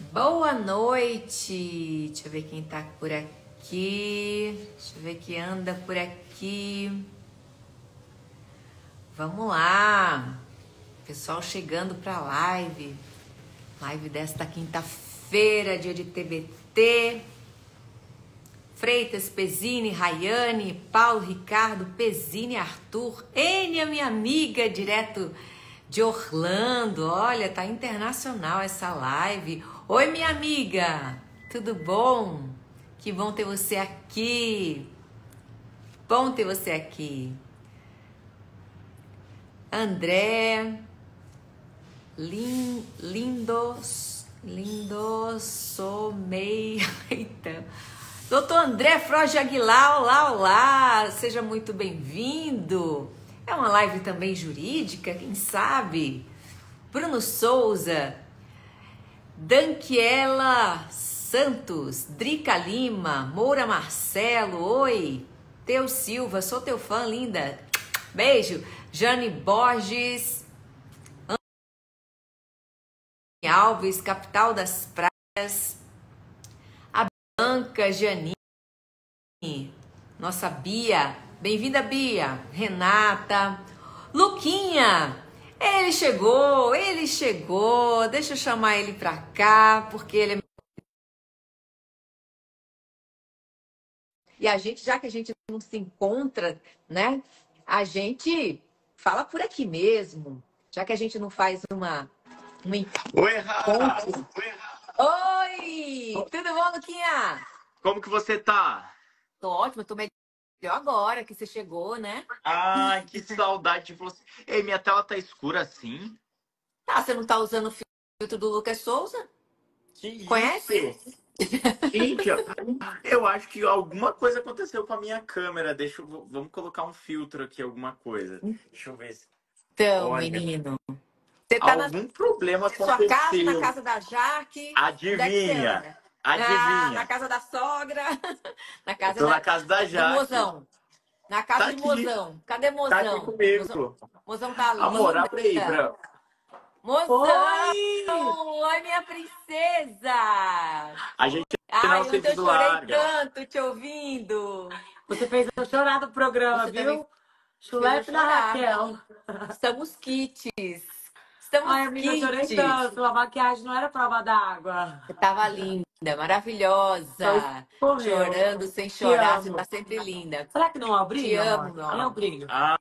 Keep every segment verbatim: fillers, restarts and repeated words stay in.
Boa noite! Deixa eu ver quem tá por aqui. Deixa eu ver quem anda por aqui. Vamos lá! Pessoal chegando pra live. Live desta quinta-feira, dia de T B T. Freitas, Pezini, Rayane, Paulo, Ricardo, Pezini, Arthur, Enia, minha amiga, direto de Orlando. Olha, tá internacional essa live. Oi, minha amiga, tudo bom? Que bom ter você aqui. Bom ter você aqui. André, lin, lindos, lindosomei. Eita. Doutor André Froge Aguilar, olá, olá, seja muito bem-vindo. É uma live também jurídica, quem sabe? Bruno Souza, Danquiela Santos, Drica Lima, Moura Marcelo, oi. Teu Silva, sou teu fã, linda. Beijo. Jane Borges, Anne Alves, capital das praias. Anca, Janine, nossa Bia, bem-vinda Bia, Renata, Luquinha, ele chegou, ele chegou, deixa eu chamar ele pra cá, porque ele é... E a gente, já que a gente não se encontra, né, a gente fala por aqui mesmo, já que a gente não faz uma... uma Oi, Rafa! Oi, tudo bom, Luquinha? Como que você tá? Tô ótima, tô melhor agora que você chegou, né? Ai, que saudade de você. Ei, minha tela tá escura assim? Ah, você não tá usando o filtro do Lucas Souza? Que isso? Conhece? Gente, eu acho que alguma coisa aconteceu com a minha câmera. Deixa eu... Vamos colocar um filtro aqui, alguma coisa. Deixa eu ver se... Então, Olha, menino. Você tá na algum problema sua casa, na aconteceu. casa da Jaque? Onde é que você Adivinha? anda? Ah, na Adivinha? casa da sogra? Na Eu casa tô na da, casa da do Jaque. mozão? Na casa Tá do aqui, mozão. Cadê tá aqui mozão? Mozão, comigo. mozão tá Amor, linda. abre aí pra... Mozão! Oi! Oi, minha princesa! A gente não Ai, se ontem eu chorei deslarga. tanto te ouvindo. Você fez eu chorar do programa, Você também viu? fez eu Chulete da chorar. Raquel. Estamos kits. Estamos Ai, amiga, eu chorei kits. tanto. A maquiagem não era prova d'água. Você tava linda, maravilhosa. Só escorreu. Chorando sem Te chorar, você amo. tá sempre linda. Será que não é o Te brilho, amo, amor? meu Não é o amor. brilho. Ah,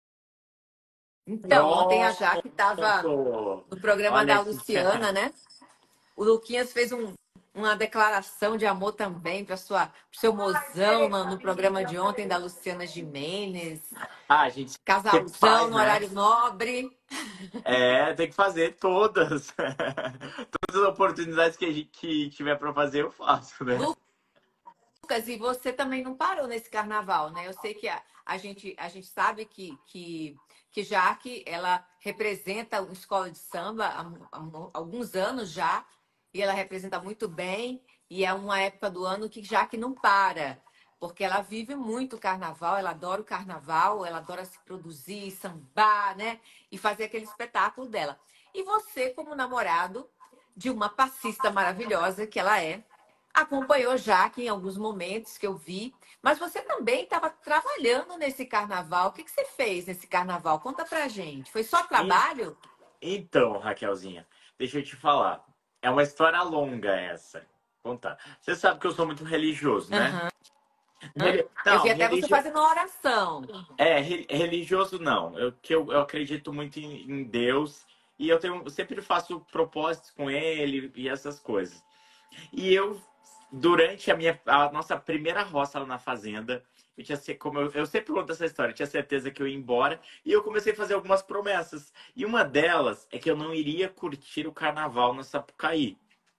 Então, ontem a Jaque tava pronto. no programa Olha da aqui. Luciana, né? O Luquinhas fez um, uma declaração de amor também para sua pro seu mozão no, no programa de ontem da Luciana Gimenez. Ah, gente, que Casalzão faz, no né? horário nobre. É, tem que fazer todas. Todas as oportunidades que a gente que tiver para fazer, eu faço, né? Lucas, e você também não parou nesse carnaval, né? Eu sei que a, a gente, a gente sabe que, que, que Jaque, ela representa uma escola de samba há, há alguns anos já, e ela representa muito bem, e é uma época do ano que Jaque não para, porque ela vive muito o carnaval, ela adora o carnaval, ela adora se produzir, sambar, né? E fazer aquele espetáculo dela. E você, como namorado de uma passista maravilhosa que ela é, acompanhou Jaque em alguns momentos que eu vi, mas você também estava trabalhando nesse carnaval. O que, que você fez nesse carnaval? Conta pra gente. Foi só trabalho? Então, Raquelzinha, deixa eu te falar. É uma história longa essa. Vou contar. Você sabe que eu sou muito religioso, né? Aham. Reli- Eu vi Não, até você religio... fazendo uma oração. é, re- religioso não. Eu, que eu, eu acredito muito em, em Deus e eu tenho, eu sempre faço propósitos com ele e essas coisas. E eu, durante a minha, a nossa primeira roça lá na fazenda, eu tinha, ce- como eu, eu sempre conto essa história, eu tinha certeza que eu ia embora e eu comecei a fazer algumas promessas. E uma delas é que eu não iria curtir o carnaval na Sapucaí.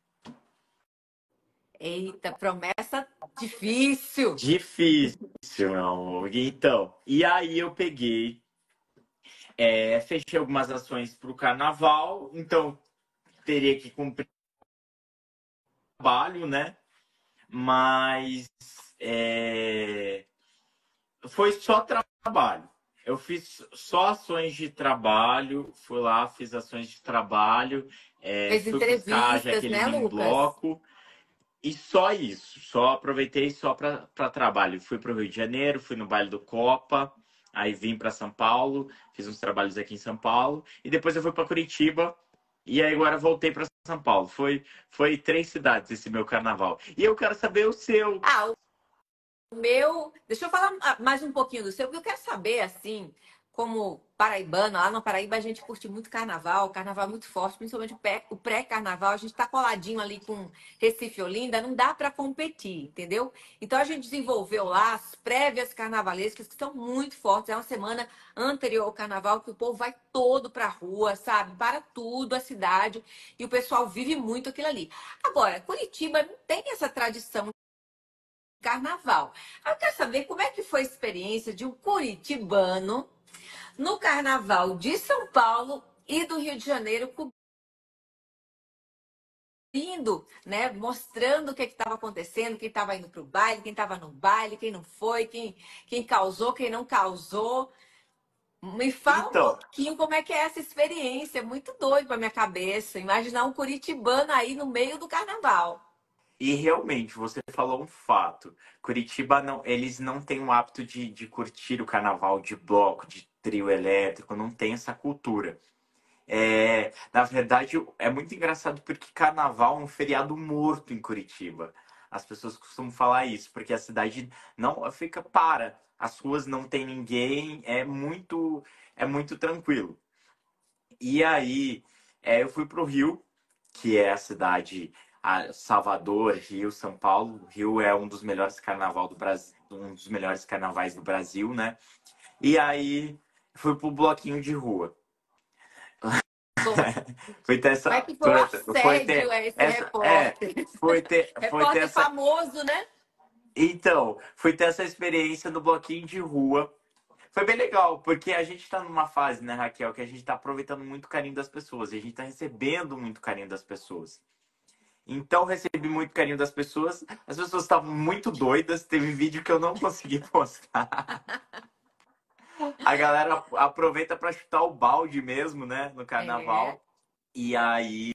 Eita, promessa difícil. Difícil, meu amor. Então, e aí eu peguei, é, fechei algumas ações para o carnaval, então teria que cumprir o trabalho, né? Mas é, foi só trabalho. Eu fiz só ações de trabalho, fui lá, fiz ações de trabalho É, Fez fui buscar já entrevistas, aquele né, mini Lucas? bloco. E só isso, só aproveitei só para trabalho. Fui para o Rio de Janeiro, fui no baile do Copa, aí vim para São Paulo, fiz uns trabalhos aqui em São Paulo, e depois eu fui para Curitiba, e aí agora voltei para São Paulo. Foi, foi três cidades esse meu carnaval. E eu quero saber o seu. Ah, o meu. Deixa eu falar ah, mais um pouquinho do seu, porque eu quero saber, assim, como paraibana, lá na Paraíba a gente curte muito carnaval, o carnaval é muito forte, principalmente o pré- o pré-carnaval, a gente tá coladinho ali com Recife e Olinda, não dá para competir, entendeu? Então a gente desenvolveu lá as prévias carnavalescas que são muito fortes, é uma semana anterior ao carnaval que o povo vai todo pra rua, sabe? Para tudo a cidade e o pessoal vive muito aquilo ali. Agora, Curitiba não tem essa tradição carnaval. Eu quero saber como é que foi a experiência de um curitibano no carnaval de São Paulo e do Rio de Janeiro, cobrindo, né, mostrando o que estava acontecendo, quem estava indo para o baile, quem estava no baile, quem não foi, quem, quem causou, quem não causou. Me fala um Então, pouquinho como é que é essa experiência, é muito doido para minha cabeça, imaginar um curitibano aí no meio do carnaval. e realmente, você falou um fato. Curitiba, não, eles não têm o hábito de, de curtir o carnaval de bloco, de trio elétrico, não tem essa cultura. É, na verdade, é muito engraçado porque carnaval é um feriado morto em Curitiba. As pessoas costumam falar isso, porque a cidade não fica para. As ruas não tem ninguém, é muito, é muito tranquilo. E aí, é, eu fui pro Rio, que é a cidade, a Salvador, Rio, São Paulo. Rio é um dos melhores carnaval do Brasil, um dos melhores carnavais do Brasil, né? E aí, fui pro bloquinho de rua. Como Foi ter é essa. que foi o Foi assédio ter a esse essa. É. repórter? Foi ter, foi ter Repórter essa. famoso, né? Então, foi ter essa experiência no bloquinho de rua. Foi bem legal, porque a gente tá numa fase, né, Raquel, que a gente tá aproveitando muito o carinho das pessoas. E a gente tá recebendo muito carinho das pessoas. Então, recebi muito carinho das pessoas. As pessoas estavam muito doidas. Teve vídeo que eu não consegui postar. A galera aproveita para chutar o balde mesmo, né, no É. carnaval. E aí.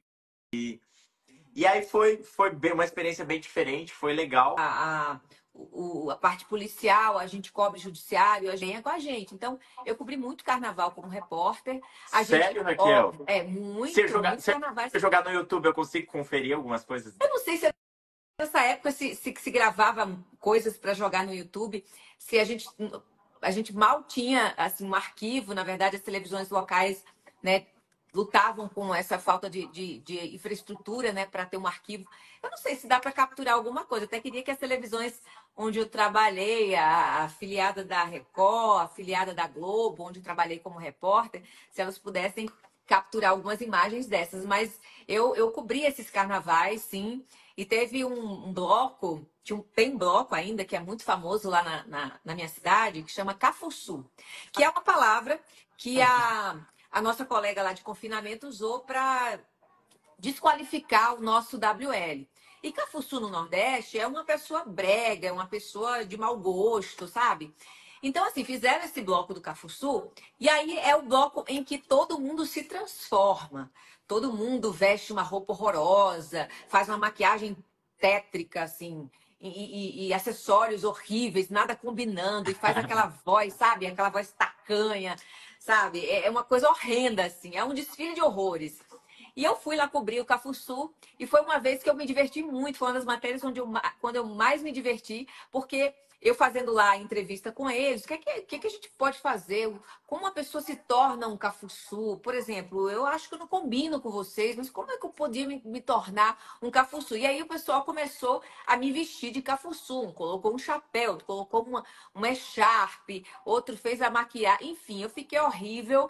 E aí foi, foi bem, uma experiência bem diferente, foi legal. A, a, o, a parte policial, a gente cobre judiciário, a gente é com a gente. Então, eu cobri muito carnaval como repórter. A gente, Sério, ó, Raquel? é Se eu muito, jogar, muitos se carnavais. eu jogar no YouTube, eu consigo conferir algumas coisas. Eu não sei se nessa época se, se, se gravava coisas para jogar no YouTube, se a gente, a gente mal tinha assim, um arquivo, na verdade, as televisões locais, né, lutavam com essa falta de, de, de infraestrutura, né, para ter um arquivo. Eu não sei se dá para capturar alguma coisa. Eu até queria que as televisões onde eu trabalhei, a, a afiliada da Record, a afiliada da Globo, onde eu trabalhei como repórter, se elas pudessem capturar algumas imagens dessas. Mas eu, eu cobri esses carnavais, sim. E teve um, um bloco, tinha um, tem um bloco ainda que é muito famoso lá na, na, na minha cidade, que chama Cafuçu, que é uma palavra que a, a nossa colega lá de confinamento usou para desqualificar o nosso W L. E Cafuçu no Nordeste é uma pessoa brega, é uma pessoa de mau gosto, sabe? Então, assim, fizeram esse bloco do Cafuçu, e aí é o bloco em que todo mundo se transforma. Todo mundo veste uma roupa horrorosa, faz uma maquiagem tétrica, assim, e, e- e acessórios horríveis, nada combinando, e faz aquela voz, sabe? Aquela voz tacanha, sabe? É é uma coisa horrenda, assim, é um desfile de horrores. E eu fui lá cobrir o Cafuçu e foi uma vez que eu me diverti muito. Foi uma das matérias onde eu, ma- quando eu mais me diverti, porque eu fazendo lá a entrevista com eles, o que, é que, o que é que a gente pode fazer? Como uma pessoa se torna um Cafuçu? Por exemplo, eu acho que eu não combino com vocês, mas como é que eu podia me, me tornar um Cafuçu? E aí o pessoal começou a me vestir de Cafuçu. Um colocou um chapéu, colocou uma, uma echarpe, outro fez a maquiagem. Enfim, eu fiquei horrível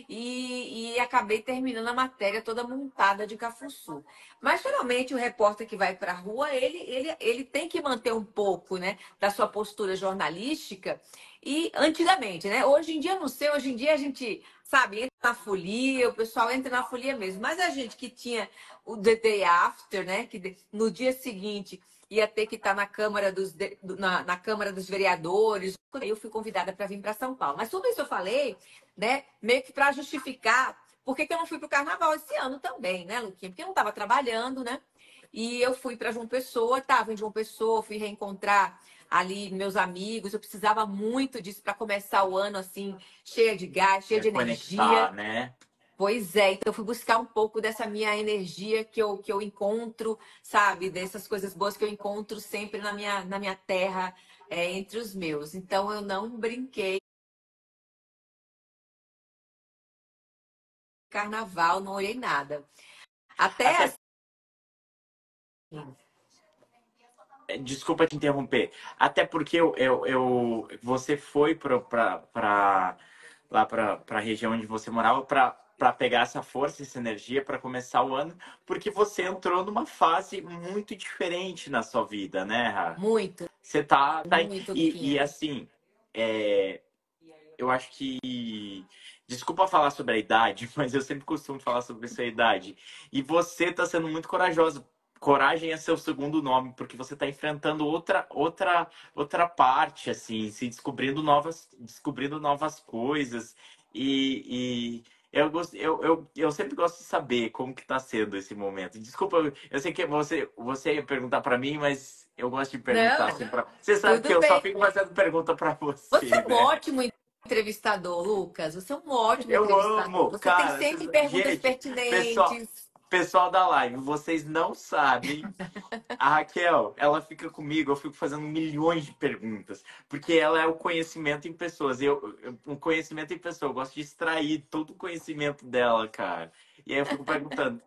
e, e acabei terminando a matéria toda montada de Cafuçu. Mas geralmente o repórter que vai para a rua, ele, ele, ele tem que manter um pouco, né, da sua postura jornalística. E antigamente, né? Hoje em dia, eu não sei, hoje em dia a gente, sabe, entra na folia, o pessoal entra na folia mesmo. Mas a gente que tinha o The Day After, né? Que no dia seguinte ia ter que estar na Câmara dos, de- na, na Câmara dos Vereadores. Aí eu fui convidada para vir para São Paulo. Mas tudo isso eu falei, né, meio que para justificar por que que eu não fui pro carnaval esse ano também, né, Luquinha? Porque eu não estava trabalhando, né? E eu fui para João Pessoa, estava em João Pessoa, fui reencontrar ali meus amigos. Eu precisava muito disso para começar o ano assim, cheia de gás, cheia de energia. Reconectar, né? Pois é, então eu fui buscar um pouco dessa minha energia que eu, que eu encontro, sabe? Dessas coisas boas que eu encontro sempre na minha, na minha terra, é, entre os meus. Então eu não brinquei carnaval, não olhei nada. Até Até, assim, desculpa te interromper. Até porque eu, eu, eu- você foi para para lá para a região onde você morava para para pegar essa força, essa energia para começar o ano, porque você entrou numa fase muito diferente na sua vida, né, Ra? muito, Você tá, tá em- muito, e, e Luquinha. assim, é, eu acho que. Desculpa falar sobre a idade, mas eu sempre costumo falar sobre essa idade. E você está sendo muito corajosa. Coragem é seu segundo nome, porque você está enfrentando outra, outra, outra parte, assim, se descobrindo novas, descobrindo novas coisas. E, e eu, gost- eu, eu, eu sempre gosto de saber como que está sendo esse momento. Desculpa, eu eu sei que você, você ia perguntar para mim, mas eu gosto de perguntar Não, assim para. Você sabe que tudo eu só bem. fico fazendo pergunta para Você você, é um né? ótimo entrevistador, Lucas. Você é um ótimo Eu entrevistador. amo, Você tem cara. sempre Vocês- perguntas Gente, pessoal, pertinentes. pessoal da live, vocês não sabem. A Raquel, ela fica comigo, eu fico fazendo milhões de perguntas, porque ela é o conhecimento em pessoas. Eu, eu, o conhecimento em pessoa, eu gosto de extrair todo o conhecimento dela, cara. E aí eu fico perguntando.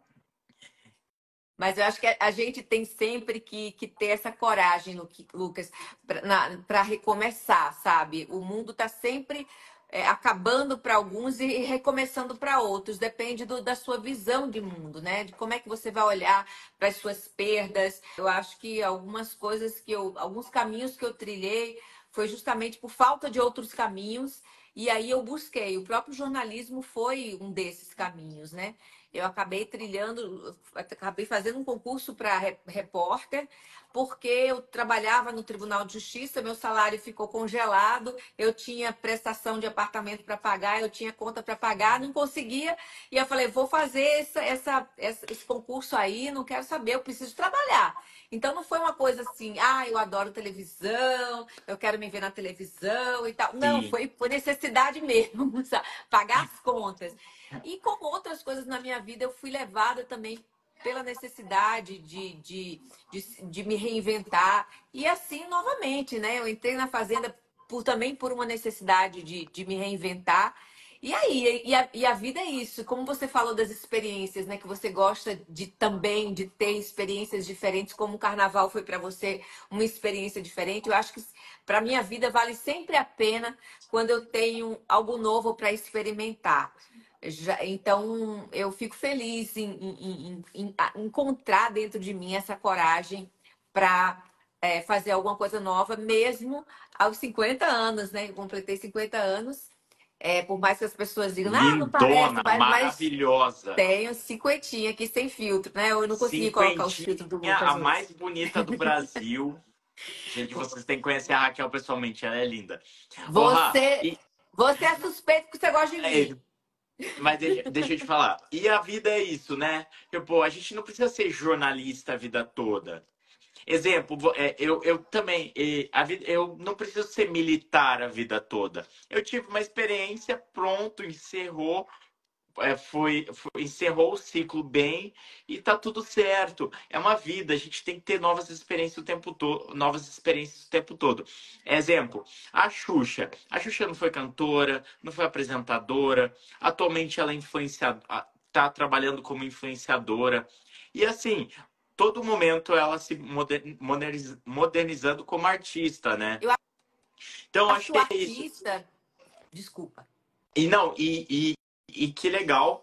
Mas eu acho que a gente tem sempre que, que ter essa coragem, Lu- Lucas, para recomeçar, sabe? O mundo está sempre é, acabando para alguns e recomeçando para outros. Depende do- da sua visão de mundo, né? De como é que você vai olhar para as suas perdas. Eu acho que algumas coisas que eu, alguns caminhos que eu trilhei foi justamente por falta de outros caminhos. E aí eu busquei. O próprio jornalismo foi um desses caminhos, né? Eu acabei trilhando, acabei fazendo um concurso para repórter, porque eu trabalhava no Tribunal de Justiça, meu salário ficou congelado, eu tinha prestação de apartamento para pagar, eu tinha conta para pagar, não conseguia. E eu falei, vou fazer essa, essa, esse concurso aí, não quero saber, eu preciso trabalhar. Então não foi uma coisa assim, ah, eu adoro televisão, eu quero me ver na televisão e tal. Não, Sim, foi por necessidade mesmo, sabe? Pagar as contas. E como outras coisas na minha vida, eu fui levada também pela necessidade de, de, de, de me reinventar. E assim, novamente, né? Eu entrei na Fazenda por, também por uma necessidade de, de me reinventar. E aí, e a, e a vida é isso. Como você falou das experiências, né? Que você gosta de também de ter experiências diferentes, como o carnaval foi para você uma experiência diferente. Eu acho que para minha vida vale sempre a pena quando eu tenho algo novo para experimentar. Já- então, eu fico feliz em, em- em- em- a- encontrar dentro de mim essa coragem para fazer alguma coisa nova, mesmo aos cinquenta anos, né? Eu completei cinquenta anos. É, por mais que as pessoas digam, ah, não parece, lindona, mas, mas maravilhosa. tenho cinquentinha aqui sem filtro, né? Eu não consegui colocar os Cinquentinha, filtros do a Lucas hoje. mais bonita do Brasil. Gente, vocês têm que conhecer a Raquel pessoalmente, ela é linda. Ô, Rá, Você, e, você é suspeito que você gosta de é, mim. mas deixa, deixa eu te falar. E a vida é isso, né? Tipo, a gente não precisa ser jornalista a vida toda. Exemplo, vo- é, eu, eu também, é, a vida, eu não preciso ser militar a vida toda. Eu tive uma experiência, pronto, encerrou, é, foi, foi- encerrou o ciclo bem e tá tudo certo. É uma vida, a gente tem que ter novas experiências o tempo todo, novas experiências o tempo todo. Exemplo, a Xuxa. A Xuxa não foi cantora, não foi apresentadora, atualmente ela é influenciadora, tá trabalhando como influenciadora. E assim, todo momento ela se moder- moderniz- modernizando como artista, né? Eu Então acho acho o que é isso. artista. Desculpa. E não, e, e, e que legal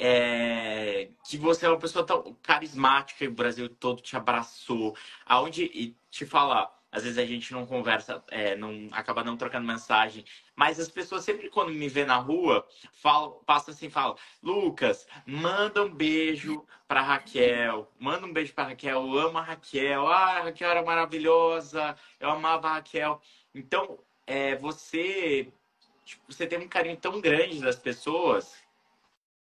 é, que você é uma pessoa tão carismática e o Brasil todo te abraçou. Aonde, e te falar, às vezes a gente não conversa, é, não, acaba não trocando mensagem, mas as pessoas sempre quando me vê na rua, falam, passam assim, falam, Lucas, manda um beijo pra Raquel, manda um beijo pra Raquel, eu amo a Raquel, ah, a Raquel era maravilhosa, eu amava a Raquel. Então, é, você tipo, você tem um carinho tão grande das pessoas.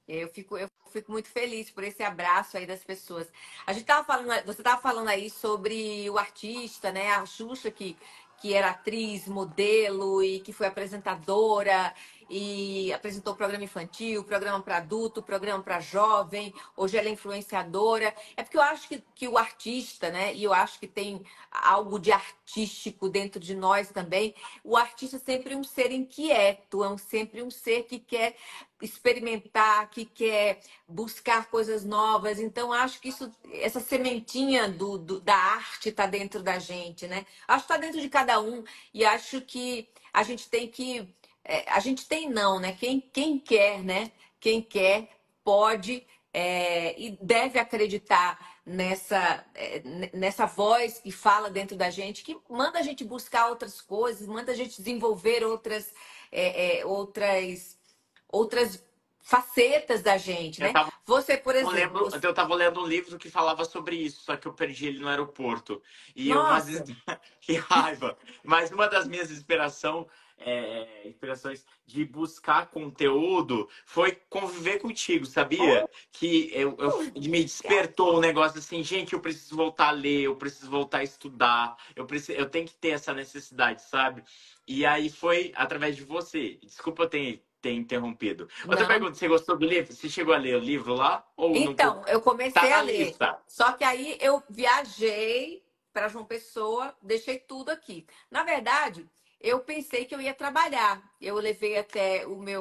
Eu fico, eu fico muito feliz por esse abraço aí das pessoas. A gente tava falando, você estava falando aí sobre o artista, né? A Xuxa, que, que era atriz, modelo e que foi apresentadora e apresentou programa infantil, programa para adulto, programa para jovem. Hoje ela é influenciadora. É porque eu acho que, que o artista, né? E eu acho que tem algo de artístico dentro de nós também. O artista é sempre um ser inquieto, é um, sempre um ser que quer experimentar, que quer buscar coisas novas. Então, acho que isso, essa sementinha do, do- da arte está dentro da gente, né? Acho que está dentro de cada um e acho que a gente tem que. É, a gente tem não, né? Quem, quem quer, né? Quem quer pode é, e deve acreditar nessa, é, n- nessa voz que fala dentro da gente, que manda a gente buscar outras coisas, manda a gente desenvolver outras, é, é, outras outras facetas da gente, Eu né? tava Você, por exemplo, lendo, você... eu tava lendo um livro que falava sobre isso, só que eu perdi ele no aeroporto. E eu, mas Nossa, que raiva! Mas uma das minhas inspiração, é, inspirações de buscar conteúdo foi conviver contigo, sabia? Que eu, eu- me despertou um negócio assim, gente, eu preciso voltar a ler, eu preciso voltar a estudar, eu preciso, eu tenho que ter essa necessidade, sabe? E aí foi através de você. Desculpa eu ter, ter interrompido. Outra não. pergunta, você gostou do livro? Você chegou a ler o livro lá? Ou não? co- Então, eu Tá comecei a na ler. lista. Só que aí eu viajei para João Pessoa, deixei tudo aqui. Na verdade, eu pensei que eu ia trabalhar. Eu levei até o meu,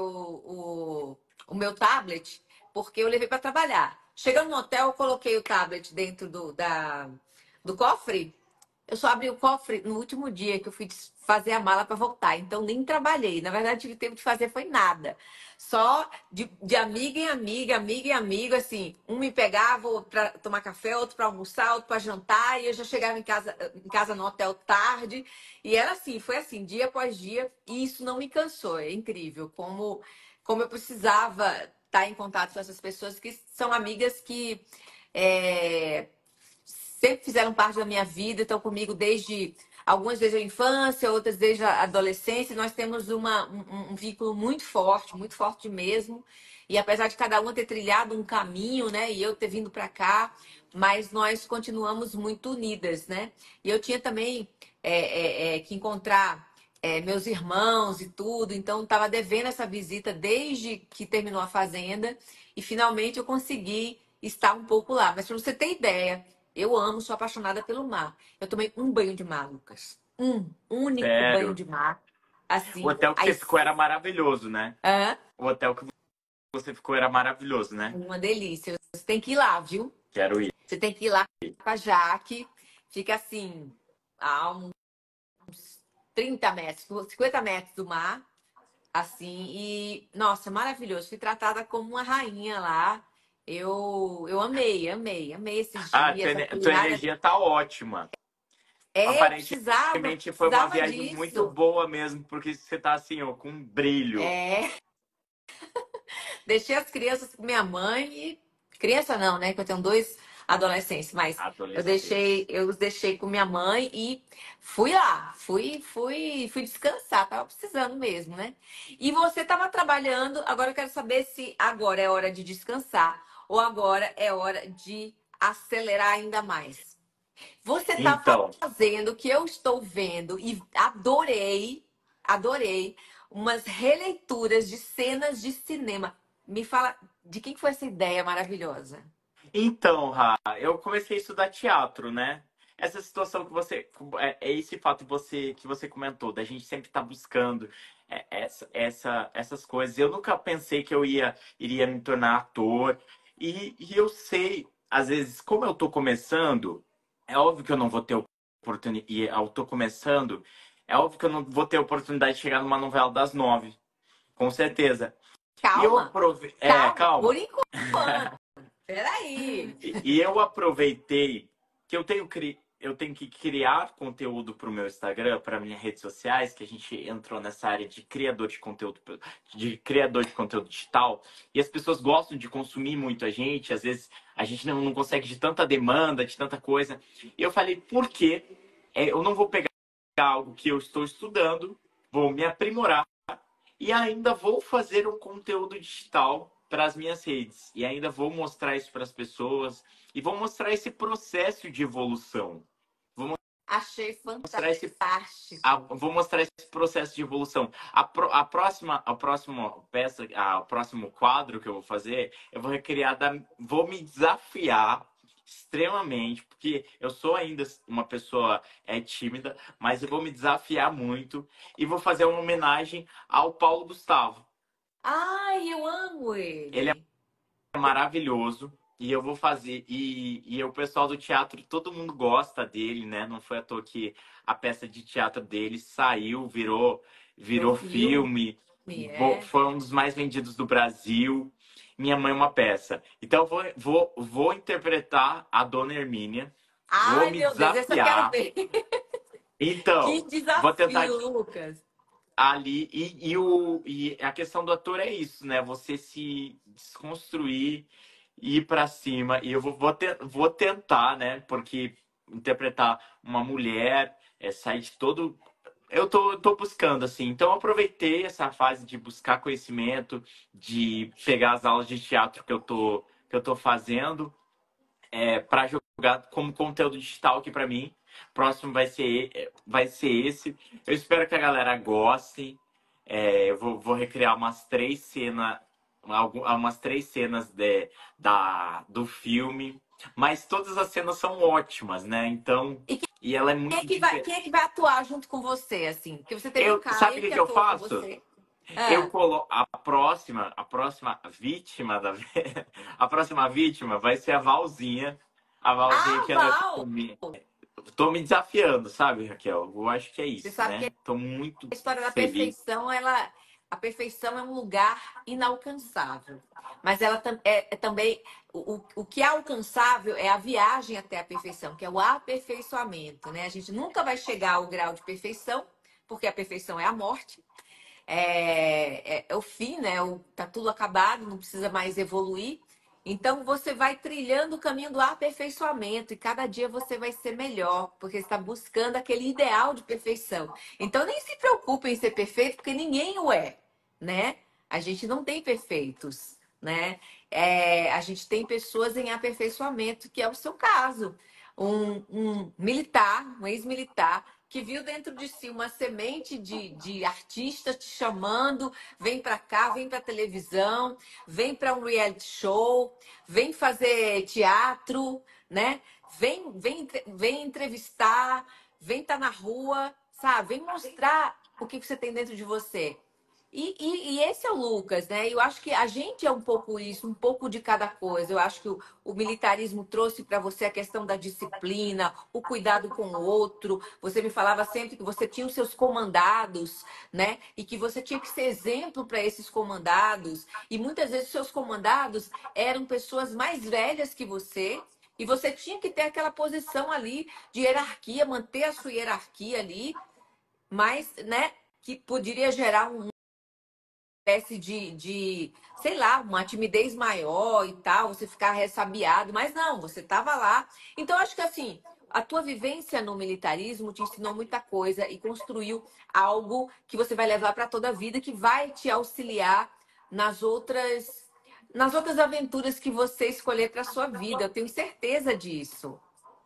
o, o meu tablet, porque eu levei para trabalhar. Chegando no hotel, eu coloquei o tablet dentro do, da, do cofre. Eu só abri o cofre no último dia que eu fui fazer a mala para voltar. Então, nem trabalhei. Na verdade, tive tempo de fazer foi nada. Só de, de amiga em amiga, amiga em amigo, assim. Um me pegava para tomar café, outro para almoçar, outro para jantar. E eu já chegava em casa, em casa no hotel tarde. E era assim, foi assim, dia após dia. E isso não me cansou. É incrível como, como eu precisava estar em contato com essas pessoas que são amigas que... é, sempre fizeram parte da minha vida, estão comigo desde algumas desde a infância, outras desde a adolescência. Nós temos uma, um, um vínculo muito forte, muito forte mesmo. E apesar de cada uma ter trilhado um caminho, né, e eu ter vindo para cá, mas nós continuamos muito unidas, né? E eu tinha também é, é, é, que encontrar é, meus irmãos e tudo, então estava devendo essa visita desde que terminou a fazenda e finalmente eu consegui estar um pouco lá. Mas para você ter ideia, eu amo, sou apaixonada pelo mar. Eu tomei um banho de mar, Lucas. Um único banho Sério. de mar. O Assim, hotel que aí, você ficou era maravilhoso, né? hã? O hotel que você ficou era maravilhoso, né? Uma delícia. Você tem que ir lá, viu? Quero ir. Você tem que ir lá com a Jaque. Fica assim, a uns trinta metros, cinquenta metros do mar. Assim, e nossa, maravilhoso. Fui tratada como uma rainha lá. Eu, eu amei, amei, amei esses Ah, tua, dias, a ene- tua culinária. energia tá ótima. É, eu precisava, Aparentemente foi uma precisava viagem muito disso. boa mesmo, porque você tá assim, ó, com um brilho. É, deixei as crianças com minha mãe e... Criança não, né? Que eu tenho dois adolescentes, mas eu deixei, Adolescente. eu os deixei com minha mãe e fui lá, fui, fui, fui descansar, tava precisando mesmo, né? E você estava trabalhando, agora eu quero saber se agora é hora de descansar ou agora é hora de acelerar ainda mais. Você está Então, fazendo o que eu estou vendo e adorei, adorei umas releituras de cenas de cinema. Me fala de quem foi essa ideia maravilhosa? então, Ra, eu comecei a estudar teatro, né? Essa situação que você, é, é esse fato que você, que você comentou, da gente sempre estar buscando é, essa, essa, essas coisas. Eu nunca pensei que eu ia, iria me tornar ator. E, e eu sei, às vezes, como eu tô começando, é óbvio que eu não vou ter oportunidade, e eu tô começando, é óbvio que eu não vou ter oportunidade de chegar numa novela das nove, com certeza. E eu Calma, aprovei, é, calma, por calma. enquanto. Peraí. E, e eu aproveitei que eu tenho, cri... eu tenho que criar conteúdo para o meu Instagram, para minhas redes sociais, que a gente entrou nessa área de criador de conteúdo, de criador de conteúdo digital, e as pessoas gostam de consumir muito a gente, às vezes a gente não, não consegue de tanta demanda, de tanta coisa. E eu falei, por quê? É, eu não vou pegar algo que eu estou estudando, vou me aprimorar e ainda vou fazer um conteúdo digital para as minhas redes. E ainda vou mostrar isso para as pessoas. E vou mostrar esse processo de evolução. Vou Achei mostrar esse, fantástico. a, vou mostrar esse processo de evolução. A, pro, a, próxima, a próxima peça, a, o próximo quadro que eu vou fazer, eu vou recriar, da, vou me desafiar extremamente, porque eu sou ainda uma pessoa é, tímida, mas eu vou me desafiar muito e vou fazer uma homenagem ao Paulo Gustavo. Ai, eu amo Ele é ele. maravilhoso e eu vou fazer e, e o pessoal do teatro, todo mundo gosta dele, né? Não foi à toa que a peça de teatro dele saiu, virou virou Do filme, filme, vo- é. foi um dos mais vendidos do Brasil. Minha Mãe é uma Peça. Então eu vou, vou, vou interpretar a Dona Hermínia, vou Ai, me meu Deus, esse eu quero desafiar. ver. Que Então, vou tentar desafio, Lucas. ali e, e, o, e a questão do ator é isso, né? Você se desconstruir, ir pra cima. E eu vou, vou, te- vou tentar, né? Porque interpretar uma mulher, é, sair de todo. Eu tô, tô buscando, assim. Então, eu aproveitei essa fase de buscar conhecimento, de pegar as aulas de teatro que eu tô, que eu tô fazendo é, para jogar como conteúdo digital aqui para mim. Próximo vai ser, vai ser esse. Eu espero que a galera goste. É, eu vou, vou recriar umas três cenas, umas três cenas de, da, do filme. Mas todas as cenas são ótimas, né? Então, E quem e ela é é muito que vai, quem diferente. é que vai atuar junto com você, assim? Porque você teve o Eu, sabe o Caio que, que que eu atuou com faço? você. Eu Ah. colo a próxima, a próxima vítima da a próxima vítima vai ser a Valzinha. A Valzinha Ah, que ela Val! tô me desafiando, sabe, Raquel? Eu acho que é Você isso, sabe que né? Tô muito a história da feliz. perfeição, ela, a perfeição é um lugar inalcançável. Mas ela tam- é, é também o, o o que é alcançável é a viagem até a perfeição, que é o aperfeiçoamento, né? A gente nunca vai chegar ao grau de perfeição, porque a perfeição é a morte. É, é, é o fim, né? O, tá tudo acabado, não precisa mais evoluir. Então você vai trilhando o caminho do aperfeiçoamento e cada dia você vai ser melhor, porque você está buscando aquele ideal de perfeição. Então nem se preocupe em ser perfeito, porque ninguém o é, né? A gente não tem perfeitos, né? É, a gente tem pessoas em aperfeiçoamento, que é o seu caso. Um, um militar, um ex-militar, que viu dentro de si uma semente de, de artista te chamando, vem para cá, vem para televisão, vem para um reality show, vem fazer teatro, né? Vem, vem, vem entrevistar, vem estar na rua, sabe? Vem mostrar o que você tem dentro de você. E, e- e esse é o Lucas, né? Eu acho que a gente é um pouco isso, um pouco de cada coisa. Eu acho que o, o militarismo trouxe para você a questão da disciplina, o cuidado com o outro. Você me falava sempre que você tinha os seus comandados, né? E que você tinha que ser exemplo para esses comandados. E muitas vezes seus comandados eram pessoas mais velhas que você. E você tinha que ter aquela posição ali de hierarquia, manter a sua hierarquia ali, mas, né? Que poderia gerar um espécie de, de, sei lá, uma timidez maior e tal, você ficar ressabiado, mas não, você estava lá. Então, acho que assim, a tua vivência no militarismo te ensinou muita coisa e construiu algo que você vai levar para toda a vida, que vai te auxiliar nas outras, nas outras aventuras que você escolher para sua vida. Eu tenho certeza disso.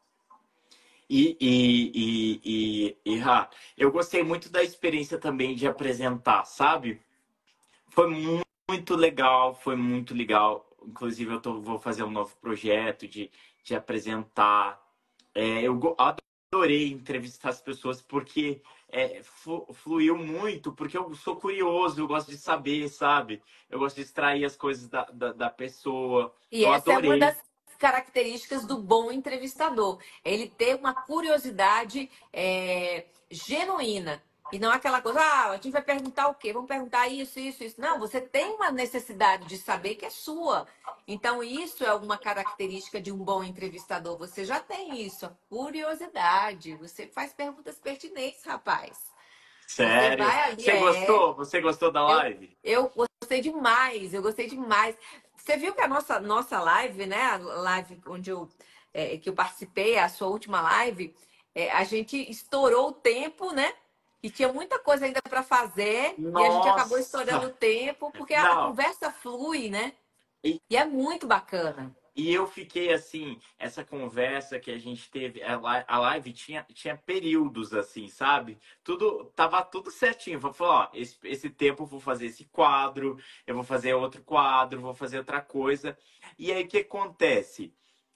E, e, e, e, e Rá, eu gostei muito da experiência também de apresentar, sabe? Foi mu- muito legal, foi muito legal. Inclusive, eu tô, vou fazer um novo projeto de, de apresentar. É, eu go- adorei entrevistar as pessoas porque é, flu- fluiu muito, porque eu sou curioso, eu gosto de saber, sabe? Eu gosto de extrair as coisas da, da, da pessoa. E Eu essa é uma adorei. das características do bom entrevistador. Ele ter uma curiosidade é, genuína. E não aquela coisa, ah, a gente vai perguntar o quê? Vamos perguntar isso, isso, isso. Não, você tem uma necessidade de saber que é sua. Então, isso é uma característica de um bom entrevistador. Você já tem isso, a curiosidade. Você faz perguntas pertinentes, rapaz. Você Sério? vai ali, Você é. gostou? Você gostou da Eu, live? eu gostei demais, eu gostei demais. Você viu que a nossa, nossa live, né? A live onde eu, é, que eu participei, a sua última live, é, a gente estourou o tempo, né? E tinha muita coisa ainda para fazer, e a gente acabou estourando o Nossa! tempo, porque a, a Não, conversa flui, né? E, E é muito bacana. e eu fiquei assim, essa conversa que a gente teve, a li- a live tinha, tinha períodos assim, sabe? Tudo, tava tudo certinho. Eu falei, ó, esse, esse tempo eu vou fazer esse quadro, eu vou fazer outro quadro, vou fazer outra coisa. E aí o que acontece?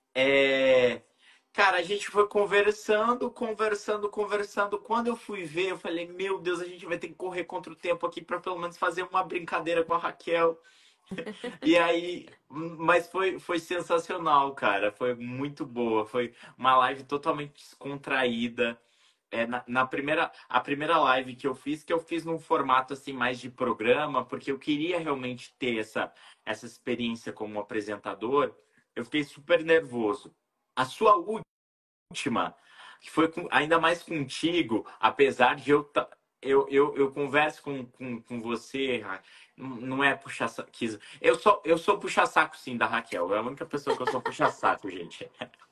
É, cara, a gente foi conversando, conversando, conversando. Quando eu fui ver, eu falei, meu Deus, a gente vai ter que correr contra o tempo aqui para pelo menos fazer uma brincadeira com a Raquel. E aí, mas foi, foi sensacional, cara. Foi muito boa. Foi uma live totalmente descontraída. É, na, na primeira, a primeira live que eu fiz, que eu fiz num formato assim mais de programa, porque eu queria realmente ter essa, essa experiência como apresentador. Eu fiquei super nervoso. A sua última, que foi com- ainda mais contigo, apesar de eu ta- eu, eu, eu converso com, com, com você, Ra- não não é puxar saco. Eu sou, eu sou puxa-saco, sim, da Raquel. É a única pessoa que eu sou puxa-saco, gente.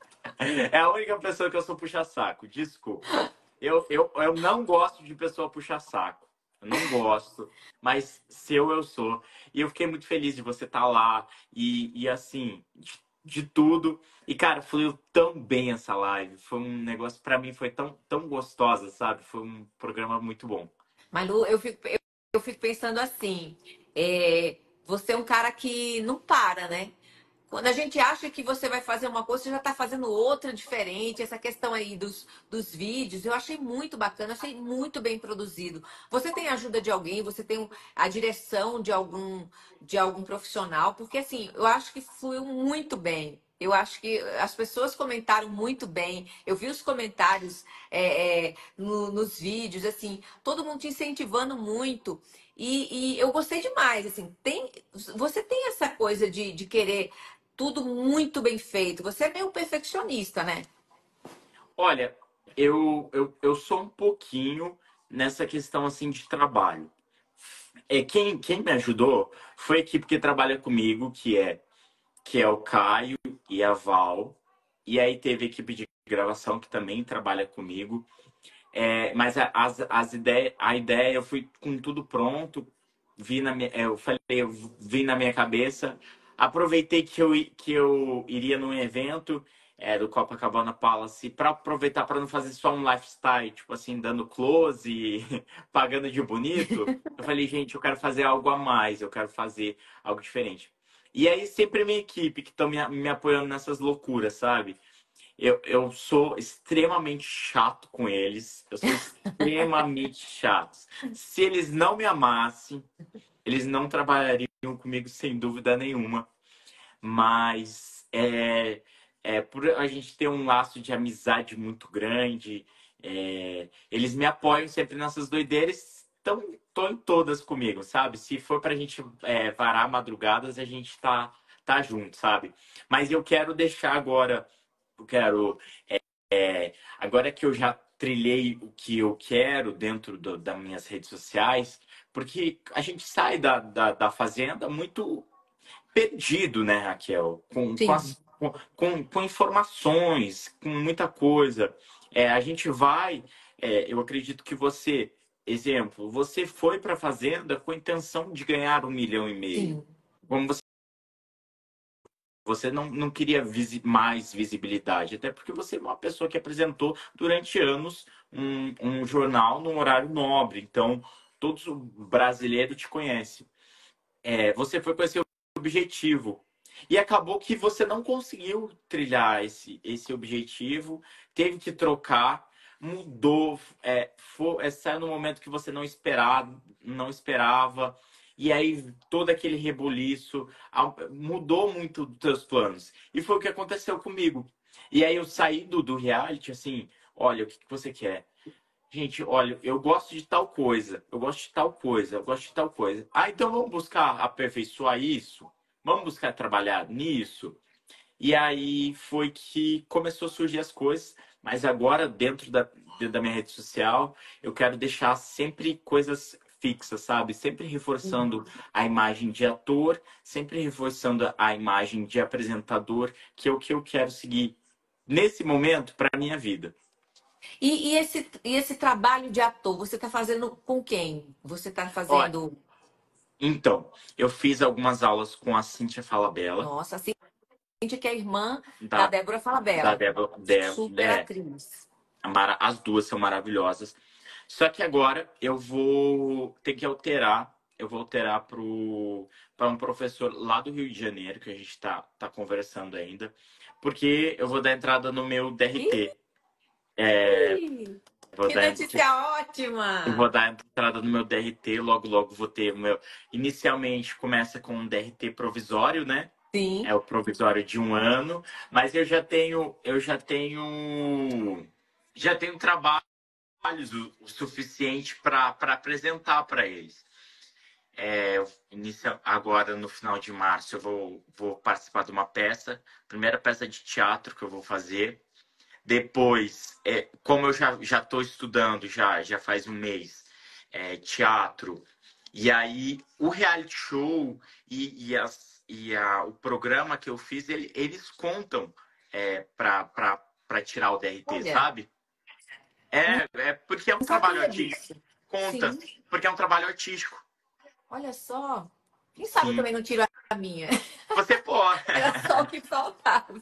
É a única pessoa que eu sou puxa-saco. Desculpa. Eu, eu, eu não gosto de pessoa puxa-saco. Eu não gosto. Mas seu eu sou. E eu fiquei muito feliz de você estar lá. E, e assim, de, de tudo. E, cara, fluiu tão bem essa live. Foi um negócio, pra mim, foi tão, tão gostosa, sabe? Foi um programa muito bom. Malu, eu fico, eu, eu fico pensando assim, é, você é um cara que não para, né? Quando a gente acha que você vai fazer uma coisa, você já está fazendo outra diferente. Essa questão aí dos, dos vídeos, eu achei muito bacana, achei muito bem produzido. Você tem a ajuda de alguém, você tem a direção de algum, de algum profissional, porque assim, eu acho que fluiu muito bem. Eu acho que as pessoas comentaram muito bem. Eu vi os comentários é, é, no- nos vídeos, assim, todo mundo te incentivando muito. E, e eu gostei demais, assim, tem, você tem essa coisa de, de querer tudo muito bem feito. Você é meio perfeccionista, né? Olha, eu, eu, eu sou um pouquinho nessa questão assim de trabalho. É, quem, quem me ajudou foi a equipe que trabalha comigo, que é que é o Caio e a Val. E aí teve a equipe de gravação que também trabalha comigo. É, mas a- as, as ideias, a ideia, eu fui com tudo pronto, vi na minha, eu falei, eu vi na minha cabeça, aproveitei que eu, i- que eu iria num evento é, do Copacabana Palace para aproveitar para não fazer só um lifestyle, tipo assim, dando close, e pagando de bonito. Eu falei, gente, eu quero fazer algo a mais, eu quero fazer algo diferente. E aí sempre minha equipe que estão me, me apoiando nessas loucuras, sabe? Eu, eu sou extremamente chato com eles. Eu sou extremamente chato. Se eles não me amassem, eles não trabalhariam comigo sem dúvida nenhuma. Mas é, é por a gente ter um laço de amizade muito grande. É, eles me apoiam sempre nessas doideiras. Estão em todas comigo, sabe? Se for pra gente é, varar madrugadas, a gente tá, tá junto, sabe? Mas eu quero deixar agora. Eu quero é, agora que eu já trilhei o que eu quero dentro do- das minhas redes sociais, porque a gente sai da, da, da fazenda muito perdido, né, Raquel? Com, com, Sim. as, com, com, com informações, com muita coisa. É, a gente vai, é, eu acredito que você, exemplo, você foi para a fazenda com a intenção de ganhar um milhão e meio. Sim. Como você não, não queria visi- mais visibilidade, até porque você é uma pessoa que apresentou durante anos um, um jornal num horário nobre, então todo o brasileiro te conhece. É, você foi com esse objetivo e acabou que você não conseguiu trilhar esse, esse objetivo, teve que trocar, mudou, é, foi, é, saiu no momento que você não esperava, não esperava. E aí todo aquele rebuliço a- mudou muito dos teus planos. E foi o que aconteceu comigo. E aí eu saí do, do reality assim, olha, o que, que você quer? Gente, olha, eu gosto de tal coisa, eu gosto de tal coisa, eu gosto de tal coisa. Ah, então vamos buscar aperfeiçoar isso? Vamos buscar trabalhar nisso? E aí foi que começou a surgir as coisas, mas agora, dentro da, dentro da minha rede social, eu quero deixar sempre coisas fixas, sabe? Sempre reforçando a imagem de ator, sempre reforçando a imagem de apresentador, que é o que eu quero seguir nesse momento para minha vida. E, e esse, e esse trabalho de ator, você está fazendo com quem? Você está Olha, fazendo. Então, eu fiz algumas aulas com a Cíntia Falabella, Nossa, assim, que é a irmã da da, Débora da Falabella. Débora, Dé- Super Dé- atriz. Mara- as duas são maravilhosas. Só que agora eu vou ter que alterar. Eu vou alterar para um professor lá do Rio de Janeiro, que a gente está tá conversando ainda, porque eu vou dar entrada no meu D R T. É, Ih, vou que dar, notícia eu vou ótima! dar entrada no meu D R T, logo, logo vou ter o meu. Inicialmente começa com um D R T provisório, né? Sim. É o provisório de um ano, mas eu já tenho, eu já tenho, já tenho trabalhos o, o suficiente para apresentar para eles. É, inicia, agora no final de março eu vou, vou participar de uma peça, primeira peça de teatro que eu vou fazer. Depois, é, como eu já já estou estudando já já faz um mês é, teatro, e aí o reality show e, e, as, e a, o programa que eu fiz, ele, eles contam é, para tirar o D R T, Olha, sabe? É, é porque é um não trabalho sabia artístico. disso. Conta, Sim, porque é um trabalho artístico. olha só. Quem sabe eu Sim. também não tiro a minha. Você pode. Era só o que faltava.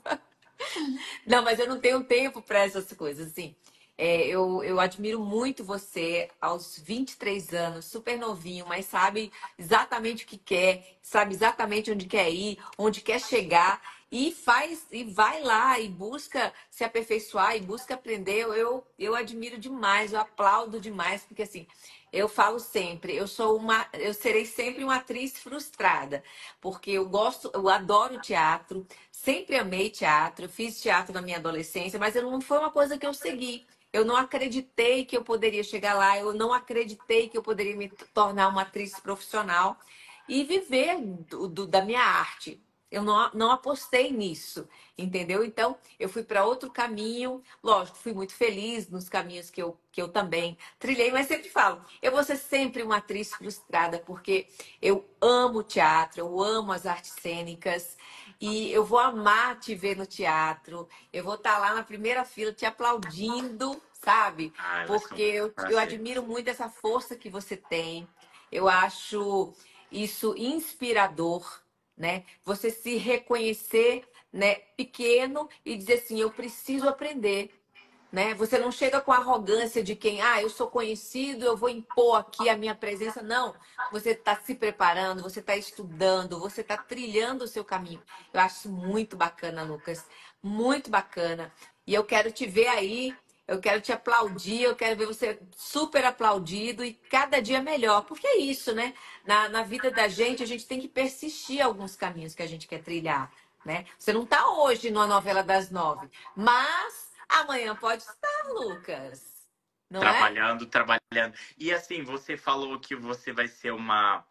Não, mas eu não tenho tempo para essas coisas, assim. É, eu, eu admiro muito você aos vinte e três anos, super novinho, mas sabe exatamente o que quer, sabe exatamente onde quer ir, onde quer chegar e faz e vai lá e busca se aperfeiçoar e busca aprender. Eu, eu, eu admiro demais, eu aplaudo demais, porque assim, eu falo sempre, eu sou uma, eu serei sempre uma atriz frustrada, porque eu gosto, eu adoro teatro. Sempre amei teatro, fiz teatro na minha adolescência, mas eu não foi uma coisa que eu segui. Eu não acreditei que eu poderia chegar lá, eu não acreditei que eu poderia me tornar uma atriz profissional e viver do, do- da minha arte. Eu não, não apostei nisso, entendeu? Então, eu fui para outro caminho. Lógico, fui muito feliz nos caminhos que eu, que eu também trilhei, mas sempre falo, eu vou ser sempre uma atriz frustrada, porque eu amo teatro, eu amo as artes cênicas. E eu vou amar te ver no teatro. Eu vou estar lá na primeira fila te aplaudindo, sabe? Ai, vai ser Porque um eu, eu prazer. admiro muito essa força que você tem. Eu acho isso inspirador, né? Você se reconhecer, né, pequeno e dizer assim, eu preciso aprender, né? Você não chega com a arrogância de quem, ah, eu sou conhecido, eu vou impor aqui a minha presença. Não, você está se preparando, você está estudando, você está trilhando o seu caminho. Eu acho isso muito bacana, Lucas, muito bacana. E eu quero te ver aí, eu quero te aplaudir, eu quero ver você super aplaudido e cada dia melhor. Porque é isso, né? Na, na vida da gente, a gente tem que persistir alguns caminhos que a gente quer trilhar, né? Você não está hoje numa novela das nove, mas amanhã pode estar, Lucas. Não é? Trabalhando, trabalhando. E assim, você falou que você vai ser uma,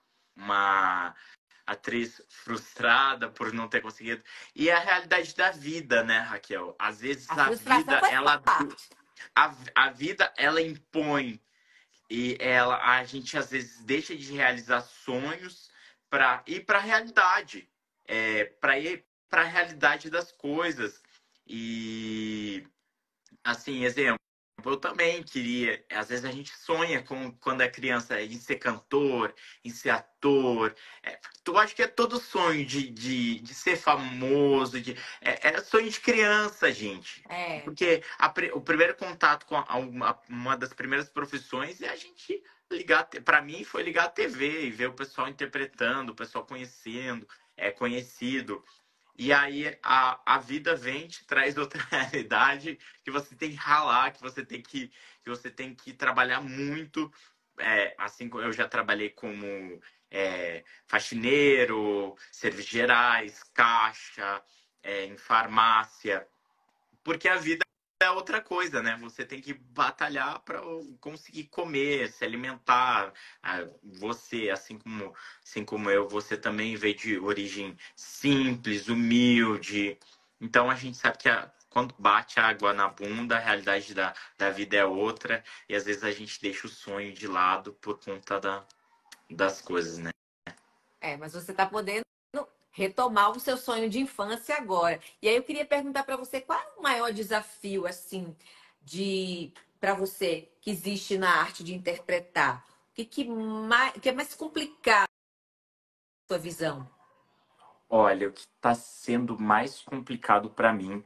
uma atriz frustrada por não ter conseguido. E é a realidade da vida, né, Raquel? Às vezes A a frustração vida, faz ela, parte. a, a vida, ela impõe. E ela, a gente às vezes deixa de realizar sonhos para ir para a realidade, é, para ir para a realidade das coisas. E assim, exemplo, eu também queria. Às vezes a gente sonha com quando é criança em ser cantor, em ser ator. É, tu acha que é todo sonho de, de, de ser famoso, de, é, é sonho de criança, gente. É. Porque a pre- o primeiro contato com a- uma, uma das primeiras profissões é a gente ligar. Para mim, foi ligar a T V e ver o pessoal interpretando, o pessoal conhecendo, é conhecido. E aí a, a vida vem, te traz outra realidade que você tem que ralar, que você tem que, que você tem que trabalhar muito. É, assim como eu já trabalhei como é, faxineiro, serviços gerais, caixa, é, em farmácia. Porque a vida é outra coisa, né? Você tem que batalhar para conseguir comer, se alimentar. Ah, você, assim como, assim como eu, você também veio de origem simples, humilde. Então a gente sabe que a- quando bate a água na bunda, a realidade da, da vida é outra. E às vezes a gente deixa o sonho de lado por conta da, das coisas, né? É, mas você está podendo retomar o seu sonho de infância agora. E aí eu queria perguntar para você qual é o maior desafio assim de para você que existe na arte de interpretar? O que, que, mais, que é mais complicado? tua visão? Olha, o que está sendo mais complicado para mim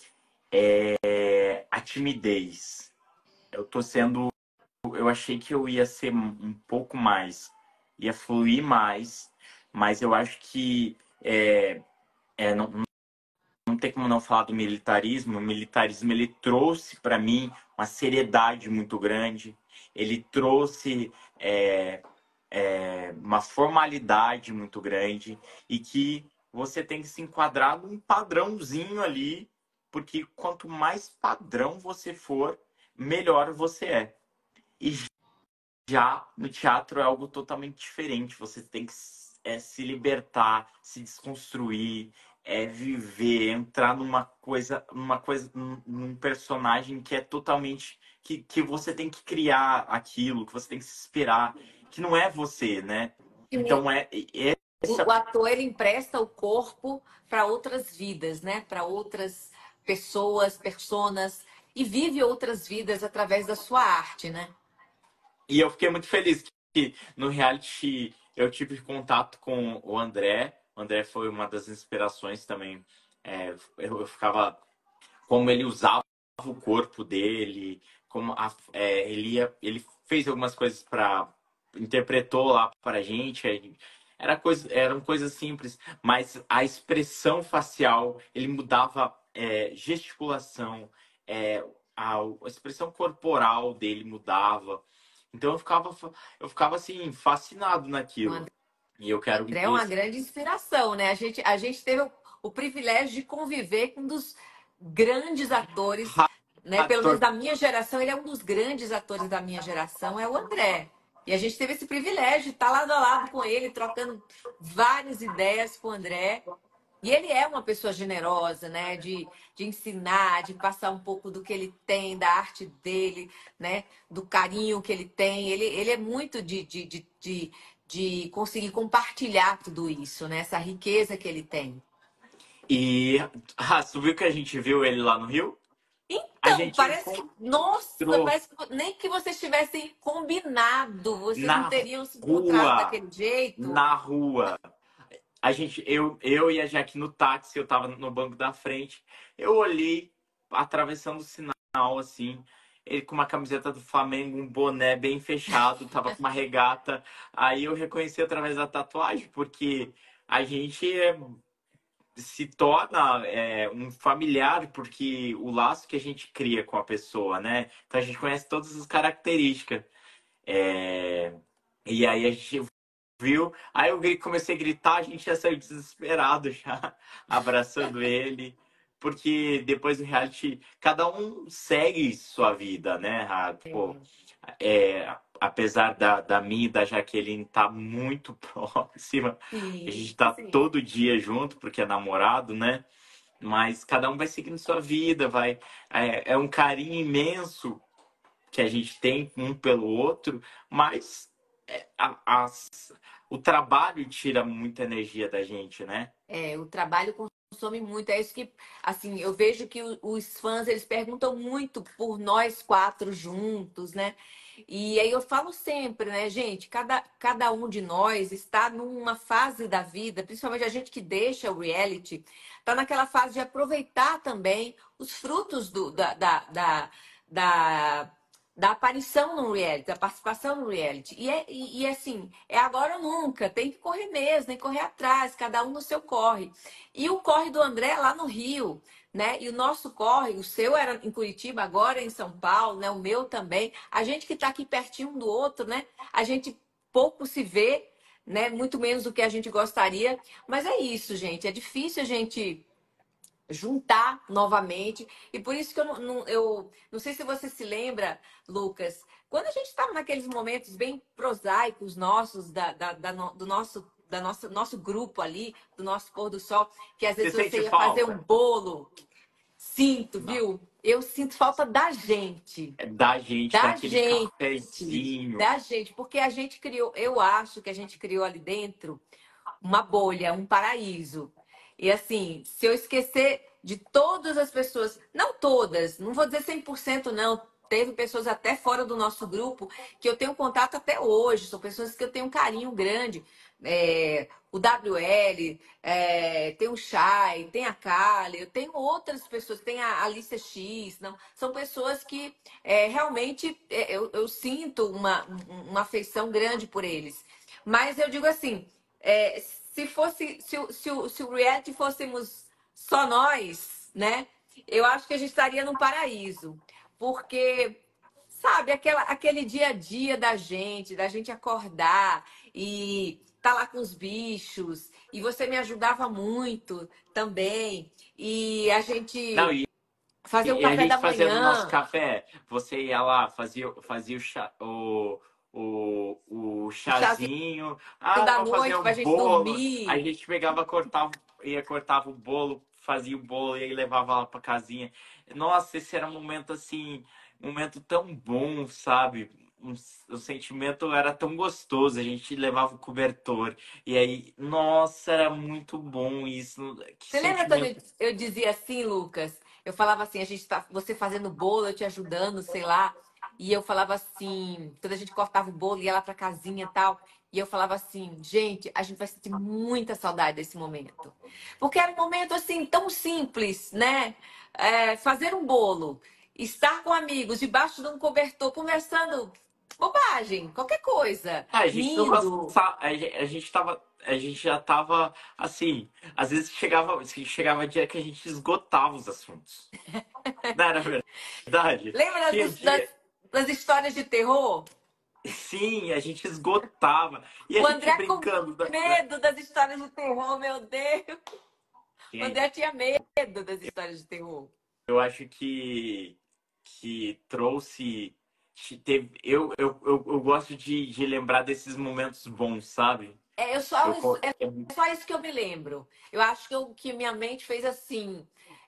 é a timidez. Eu tô sendo, eu achei que eu ia ser um pouco mais, ia fluir mais, mas eu acho que é, é, não, não tem como não falar do militarismo. O militarismo ele trouxe para mim uma seriedade muito grande. Ele trouxe é, é, uma formalidade muito grande e que você tem que se enquadrar num padrãozinho ali, porque quanto mais padrão você for, melhor você é. E já no teatro é algo totalmente diferente. Você tem que é, se libertar, se desconstruir, é viver, entrar numa coisa, numa coisa, num, num personagem que é totalmente que, que você tem que criar aquilo, que você tem que se inspirar, que não é você, né? Então é, é O, essa o ator ele empresta o corpo para outras vidas, né? Para outras pessoas, personas e vive outras vidas através da sua arte, né? E eu fiquei muito feliz que no reality eu tive contato com o André. O André foi uma das inspirações também. É, eu, eu ficava como ele usava o corpo dele, como a- é, ele ia, ele fez algumas coisas para interpretou lá para gente. aí Era coisa, eram coisas simples, mas a expressão facial, ele mudava é, gesticulação, é, a, a expressão corporal dele mudava. Então eu ficava, eu ficava assim fascinado O naquilo. André E eu quero é uma esse grande inspiração, né? A gente, a gente teve o, o privilégio de conviver com um dos grandes atores, né? Pelo menos ator. da minha geração, ele é um dos grandes atores da minha geração, é o André. E a gente teve esse privilégio de estar lado a lado com ele, trocando várias ideias com o André. E ele é uma pessoa generosa, né? De, de ensinar, de passar um pouco do que ele tem, da arte dele, né? Do carinho que ele tem. Ele, ele é muito de, de, de, de, de conseguir compartilhar tudo isso, né? Essa riqueza que ele tem. E ah, tu viu que a gente viu ele lá no Rio? A Então, gente parece que, nossa, encontrou parece que nem que vocês tivessem combinado, vocês não na teriam se encontrado rua, daquele jeito. na rua. A gente, eu, eu e a Jaque no táxi, eu tava no banco da frente. Eu olhei, atravessando o sinal, assim, ele com uma camiseta do Flamengo, um boné bem fechado, tava com uma regata. Aí eu reconheci através da tatuagem, porque a gente é, se torna é, um familiar, porque o laço que a gente cria com a pessoa, né? Então a gente conhece todas as características. É, e aí a gente viu, aí eu gri- comecei a gritar, a gente já saiu desesperado já, abraçando ele, porque depois do reality, cada um segue sua vida, né, Rato? Pô, é, apesar da, da minha e da Jaqueline estar muito próxima, a Sim, gente tá sim. todo dia junto, porque é namorado, né? Mas cada um vai seguindo sua vida, vai. É, é um carinho imenso que a gente tem um pelo outro, mas é, a- as- o trabalho tira muita energia da gente, né? É, o trabalho consome muito. É isso que, assim, eu vejo que o- os fãs, eles perguntam muito por nós quatro juntos, né? E aí eu falo sempre, né, gente, cada, cada um de nós está numa fase da vida, principalmente a gente que deixa o reality, está naquela fase de aproveitar também os frutos do, da, da, da, da, da aparição no reality, da participação no reality. E, é, e, e assim, é agora ou nunca, tem que correr mesmo, tem que correr atrás, cada um no seu corre. E o corre do André é lá no Rio, né? E o nosso corre, o seu era em Curitiba, agora é em São Paulo, né? O meu também. A gente que está aqui pertinho um do outro, né? A gente pouco se vê, né? Muito menos do que a gente gostaria. Mas é isso, gente. É difícil a gente juntar novamente. E por isso que eu não, não- eu não sei se você se lembra, Lucas, quando a gente estava naqueles momentos bem prosaicos nossos, da, da- da no- do nosso, da nossa, nosso grupo ali, do nosso pôr do sol, que às Você vezes você sente ia fazer um falta? bolo. Sinto, Não. viu? Eu sinto falta da gente. É da gente, Da daquele gente. cafezinho. Da gente. Porque a gente criou, eu acho que a gente criou ali dentro uma bolha, um paraíso. E assim, se eu esquecer de todas as pessoas, não todas, não vou dizer cem por cento não, teve pessoas até fora do nosso grupo que eu tenho contato até hoje, são pessoas que eu tenho um carinho grande. É, o W L, é, tem o Chay, tem a Kali, eu tenho outras pessoas, tem a Alicia X, não, são pessoas que é, realmente é, eu, eu sinto uma, uma afeição grande por eles. Mas eu digo assim, é, se fosse, se, o- se, o- se o reality fôssemos só nós, né? Eu acho que a gente estaria num paraíso. Porque, sabe, aquela, aquele dia a dia da gente, da gente acordar e tá lá com os bichos, e você me ajudava muito também. E a Não, gente e, fazer o e a café gente da fazendo o nosso manhã, café, você ia lá, fazia, fazia o, chá, o, o, o o chazinho chazinho, ah, da vamos fazer noite um pra gente bolo. A dormir. gente pegava, cortava, ia, cortava o bolo, fazia o bolo e aí levava lá pra casinha. Nossa, esse era um momento assim, um momento tão bom, sabe? Um- o sentimento era tão gostoso, a gente levava o cobertor. E aí, nossa, era muito bom isso. Que Você lembra quando eu, sentimento. eu dizia assim, Lucas? Eu falava assim, a gente tá, você fazendo bolo, eu te ajudando, sei lá. E eu falava assim, quando a gente cortava o bolo, ia lá pra casinha e tal. E eu falava assim, gente, a gente vai sentir muita saudade desse momento. Porque era um momento assim, tão simples, né? É, fazer um bolo, estar com amigos, debaixo de um cobertor, conversando bobagem, qualquer coisa, Ah, a gente não rindo. gostava, a gente, a gente tava, a gente já tava assim, às vezes chegava, chegava dia que a gente esgotava os assuntos. Não era verdade? Lembra Tinha das, das dia, das histórias de terror? sim, a gente esgotava. E a O gente André com brincando da, da- medo das histórias de terror, meu Deus. O Gente, André tinha medo das histórias de terror. eu acho que que trouxe teve, eu, eu, eu, eu gosto de, de lembrar desses momentos bons, sabe? É, eu só, Eu, co- é só isso que eu me lembro. Eu acho que o que minha mente fez assim.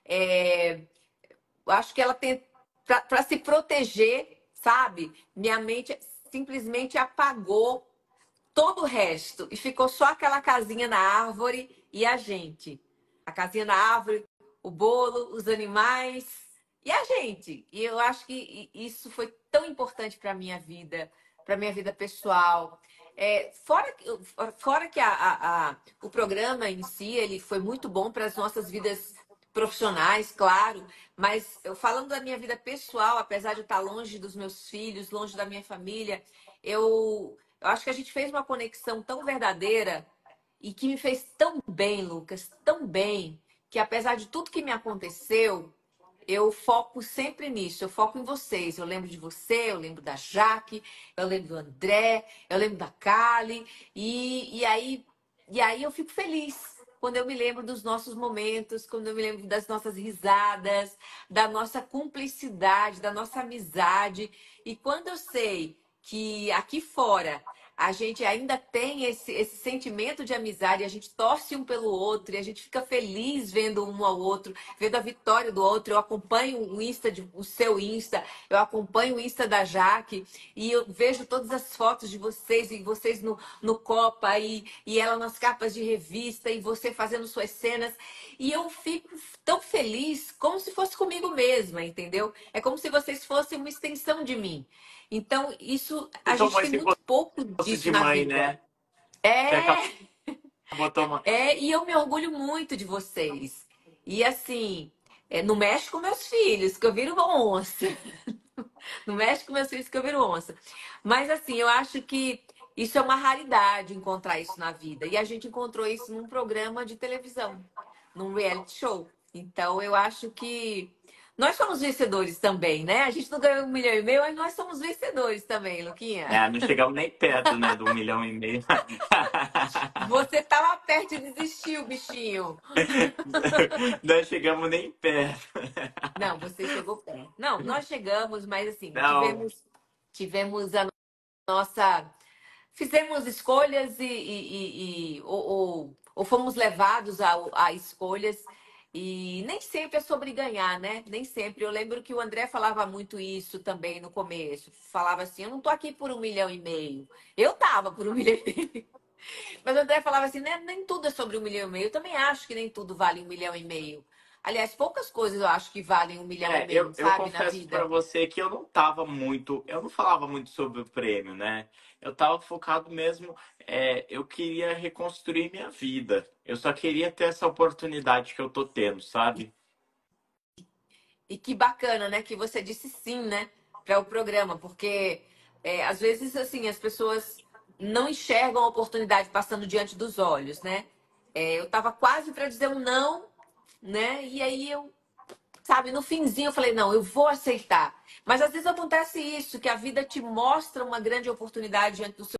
é, eu acho que ela tem. Para se proteger, sabe? Minha mente simplesmente apagou todo o resto e ficou só aquela casinha na árvore e a gente. A casinha na árvore, o bolo, os animais e a gente. E eu acho que isso foi tão importante para minha vida, para minha vida pessoal. É, fora, fora que a, a- a- o programa em si ele foi muito bom para as nossas vidas profissionais, claro, mas eu falando da minha vida pessoal, apesar de eu estar longe dos meus filhos, longe da minha família, eu eu acho que a gente fez uma conexão tão verdadeira e que me fez tão bem, Lucas, tão bem, que apesar de tudo que me aconteceu, eu foco sempre nisso, eu foco em vocês. Eu lembro de você, eu lembro da Jaque, eu lembro do André, eu lembro da Kali, e, e aí, e aí eu fico feliz quando eu me lembro dos nossos momentos, quando eu me lembro das nossas risadas, da nossa cumplicidade, da nossa amizade. E quando eu sei que aqui fora a gente ainda tem esse, esse sentimento de amizade, a gente torce um pelo outro e a gente fica feliz vendo um ao outro, vendo a vitória do outro. Eu acompanho o Insta, de, o seu Insta, eu acompanho o Insta da Jaque e eu vejo todas as fotos de vocês e vocês no, no Copa e, e ela nas capas de revista e você fazendo suas cenas. E eu fico tão feliz como se fosse comigo mesma, entendeu? É como se vocês fossem uma extensão de mim. Então, isso, a Então, gente mas tem se muito pouco fosse disso de na mãe, vida. né? Você acabou É, tomando. é, e eu me orgulho muito de vocês. E assim, é, não mexe com meus filhos, que eu viro onça. Não mexe com meus filhos, que eu viro onça. Mas assim, eu acho que isso é uma raridade encontrar isso na vida. E a gente encontrou isso num programa de televisão, num reality show. Então, eu acho que nós somos vencedores também, né? A gente não ganhou um milhão e meio, mas nós somos vencedores também, Luquinha. É, não chegamos nem perto, né, do um milhão e meio. Você tava perto e desistiu, bichinho. Não chegamos nem perto. Não, você chegou perto. Não, nós chegamos, mas assim, Não, tivemos, tivemos a nossa. Fizemos escolhas e, e- e- e- ou, ou- ou fomos levados a, a escolhas. E nem sempre é sobre ganhar, né? Nem sempre. Eu lembro que o André falava muito isso também no começo. Falava assim: eu não tô aqui por um milhão e meio. Eu tava por um milhão e meio. Mas o André falava assim: né, nem tudo é sobre um milhão e meio. Eu também acho que nem tudo vale um milhão e meio. Aliás, poucas coisas eu acho que valem um milhão e É, eu, meio, eu sabe, na confesso pra vida. você que eu não tava muito, eu não falava muito sobre o prêmio, né? Eu tava focado mesmo, é, eu queria reconstruir minha vida. Eu só queria ter essa oportunidade que eu tô tendo, sabe? E que bacana, né, que você disse sim, né, para o programa, porque é, às vezes, assim, as pessoas não enxergam a oportunidade passando diante dos olhos, né? É, eu tava quase para dizer um não, né? E aí eu, sabe, no finzinho eu falei, não, eu vou aceitar. Mas às vezes acontece isso, que a vida te mostra uma grande oportunidade diante dos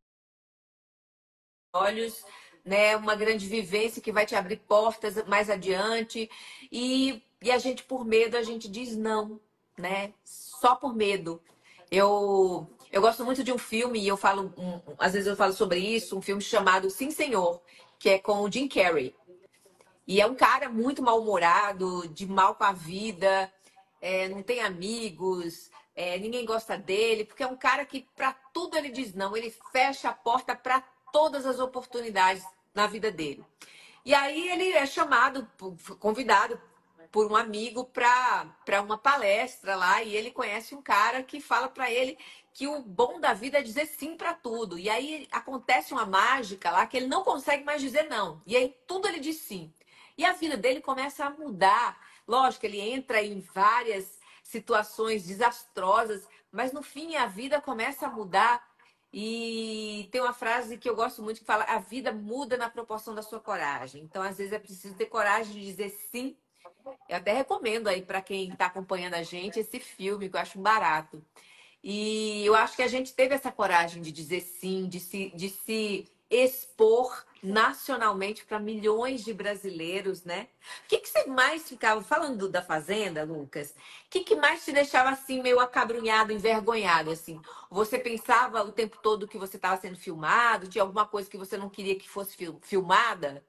olhos, né? Uma grande vivência que vai te abrir portas mais adiante. E, e a gente, por medo, a gente diz não, né? Só por medo. Eu, eu gosto muito de um filme, e eu falo, um, um, às vezes eu falo sobre isso, um filme chamado Sim, Senhor, que é com o Jim Carrey. E é um cara muito mal-humorado, de mal com a vida, é, não tem amigos, é, ninguém gosta dele, porque é um cara que para tudo ele diz não, ele fecha a porta para todas as oportunidades na vida dele. E aí ele é chamado, convidado por um amigo para para uma palestra lá, e ele conhece um cara que fala para ele que o bom da vida é dizer sim para tudo. E aí acontece uma mágica lá que ele não consegue mais dizer não. E aí tudo ele diz sim. E a vida dele começa a mudar. Lógico, ele entra em várias situações desastrosas, mas no fim a vida começa a mudar. E tem uma frase que eu gosto muito que fala: a vida muda na proporção da sua coragem. Então, às vezes, é preciso ter coragem de dizer sim. Eu até recomendo aí para quem está acompanhando a gente esse filme, que eu acho um barato. E eu acho que a gente teve essa coragem de dizer sim, de se, de se expor nacionalmente para milhões de brasileiros, né? O que, que você mais ficava, falando da Fazenda, Lucas, o que, que mais te deixava assim, meio acabrunhado, envergonhado, assim? Você pensava o tempo todo que você estava sendo filmado? Tinha alguma coisa que você não queria que fosse fil- filmada?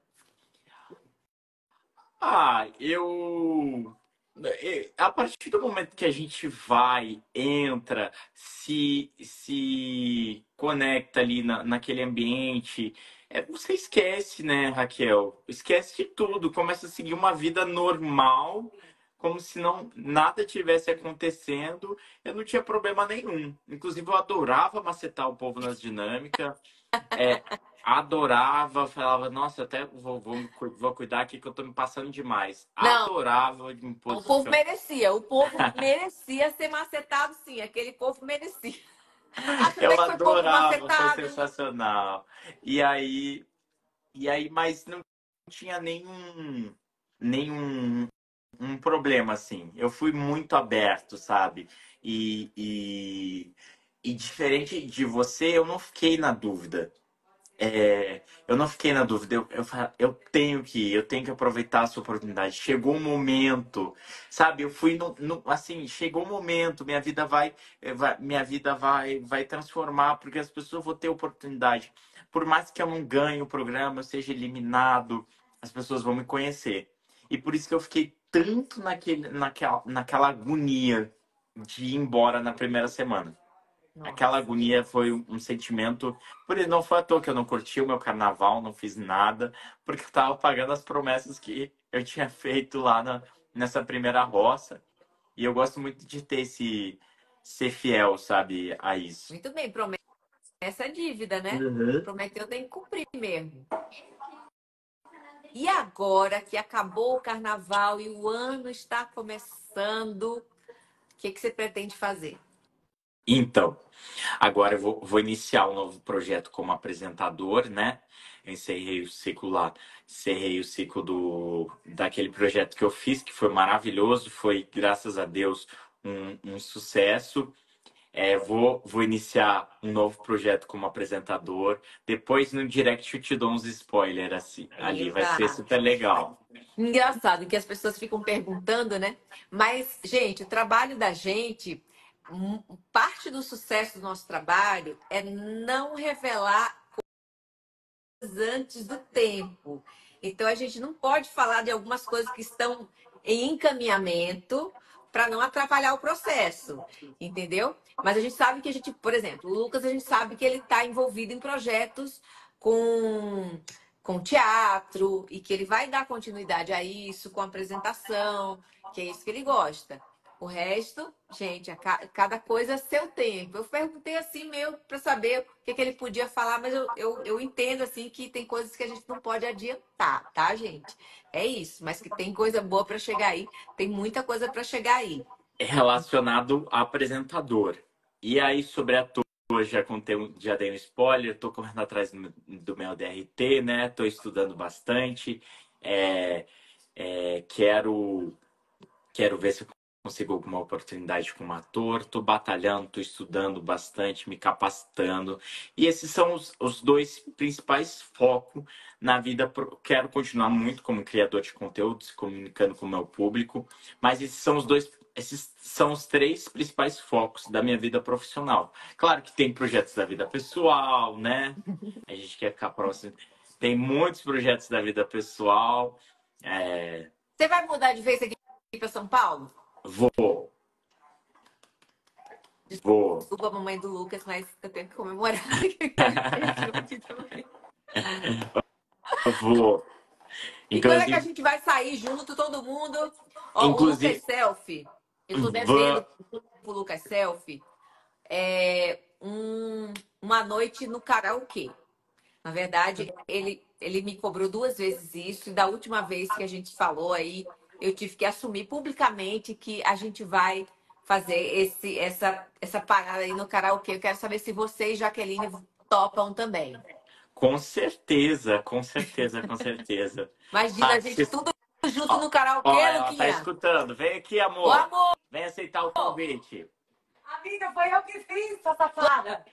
Ah, eu. eh, A partir do momento que a gente vai, entra, se, se conecta ali na, naquele ambiente, é, você esquece, né, Raquel? Esquece de tudo, começa a seguir uma vida normal, como se não nada tivesse acontecendo. Eu não tinha problema nenhum. Inclusive, eu adorava macetar o povo nas dinâmicas. É, adorava, falava, nossa, até vou, vou, me cu- vou cuidar aqui que eu tô me passando demais. Não, Adorava me o povo posicionar. merecia. O povo merecia ser macetado, sim. Aquele povo merecia. Acho até Eu que foi pouco adorava, foi macetado. sensacional. E aí, e aí, mas não tinha nenhum, nenhum um problema, assim. Eu fui muito aberto, sabe? E, e, e diferente de você, eu não fiquei na dúvida. É, eu não fiquei na dúvida, eu, eu, fa- eu tenho que ir, eu tenho que aproveitar essa oportunidade. Chegou o momento, sabe? Eu fui no, no- assim, chegou o momento, minha vida vai, eh, vai- minha vida vai, vai transformar, porque as pessoas vão ter oportunidade. Por mais que eu não ganhe o programa, eu seja eliminado, as pessoas vão me conhecer. E por isso que eu fiquei tanto naquele, naquela, naquela agonia de ir embora na primeira semana. Aquela Nossa. agonia foi um um sentimento. Por isso, não foi à toa que eu não curti o meu carnaval, não fiz nada, porque eu tava pagando as promessas que eu tinha feito lá na, nessa primeira roça. E eu gosto muito de ter esse ser fiel, sabe, a isso. Muito bem, promessa é dívida, né? Uhum. Prometeu, tem que cumprir mesmo. E agora que acabou o carnaval e o ano está começando, o que que você pretende fazer? Então, agora eu vou, vou iniciar um novo projeto como apresentador, né? Eu encerrei o ciclo lá, encerrei o ciclo do, daquele projeto que eu fiz, que foi maravilhoso, foi, graças a Deus, um, um sucesso. É, vou, vou iniciar um novo projeto como apresentador. Depois no direct eu te dou uns spoilers assim, ali, vai ser Eba! super legal. Engraçado que as pessoas ficam perguntando, né? Mas, gente, o trabalho da gente, um- parte do sucesso do nosso trabalho é não revelar antes do tempo. Então a gente não pode falar de algumas coisas que estão em encaminhamento para não atrapalhar o processo, entendeu? Mas a gente sabe que a gente, por exemplo, o Lucas, a gente sabe que ele está envolvido em projetos com com teatro e que ele vai dar continuidade a isso, com apresentação, que é isso que ele gosta. O resto, gente, a ca- cada coisa é seu tempo. Eu perguntei assim meio para saber o que, que ele podia falar, mas eu, eu, eu entendo assim que tem coisas que a gente não pode adiantar, tá, gente? É isso, mas que tem coisa boa para chegar aí, tem muita coisa para chegar aí. Relacionado a apresentador. E aí, sobre ator, já contei, um- já dei um spoiler, tô correndo atrás do meu do meu D R T, né? Tô estudando bastante. É, é, quero, quero ver se eu consigo alguma oportunidade como ator. Tô batalhando, tô estudando bastante, me capacitando. E esses são os, os dois principais focos na vida. pro- Quero continuar muito como criador de conteúdo, se comunicando com o meu público, mas esses são os dois, esses são os três principais focos da minha vida profissional. Claro que tem projetos da vida pessoal, né? A gente quer ficar próximo. Tem muitos projetos da vida pessoal. É, Você vai mudar de vez aqui para São Paulo? vou, vou. Desculpa a mamãe do Lucas, mas eu tenho que comemorar. Aqui também. Vou. E quando é que a Inclusive, gente vai sair junto, todo mundo? Ó, o Lucas inclusive, Selfie. Eu tô devendo vou. pro Lucas Selfie é, um- uma noite no karaokê. Na verdade, ele, ele me cobrou duas vezes isso, e da última vez que a gente falou aí, eu tive que assumir publicamente que a gente vai fazer esse, essa, essa parada aí no karaokê. Eu quero saber se você e Jaqueline topam também. Com certeza, com certeza, com certeza. Imagina a gente Participa- tudo junto Ó, no ó, karaokê, ela tá Luquinha. escutando. Vem aqui, Ô, amor. amor! Vem aceitar o convite. Amiga, foi eu que fiz, sua safada.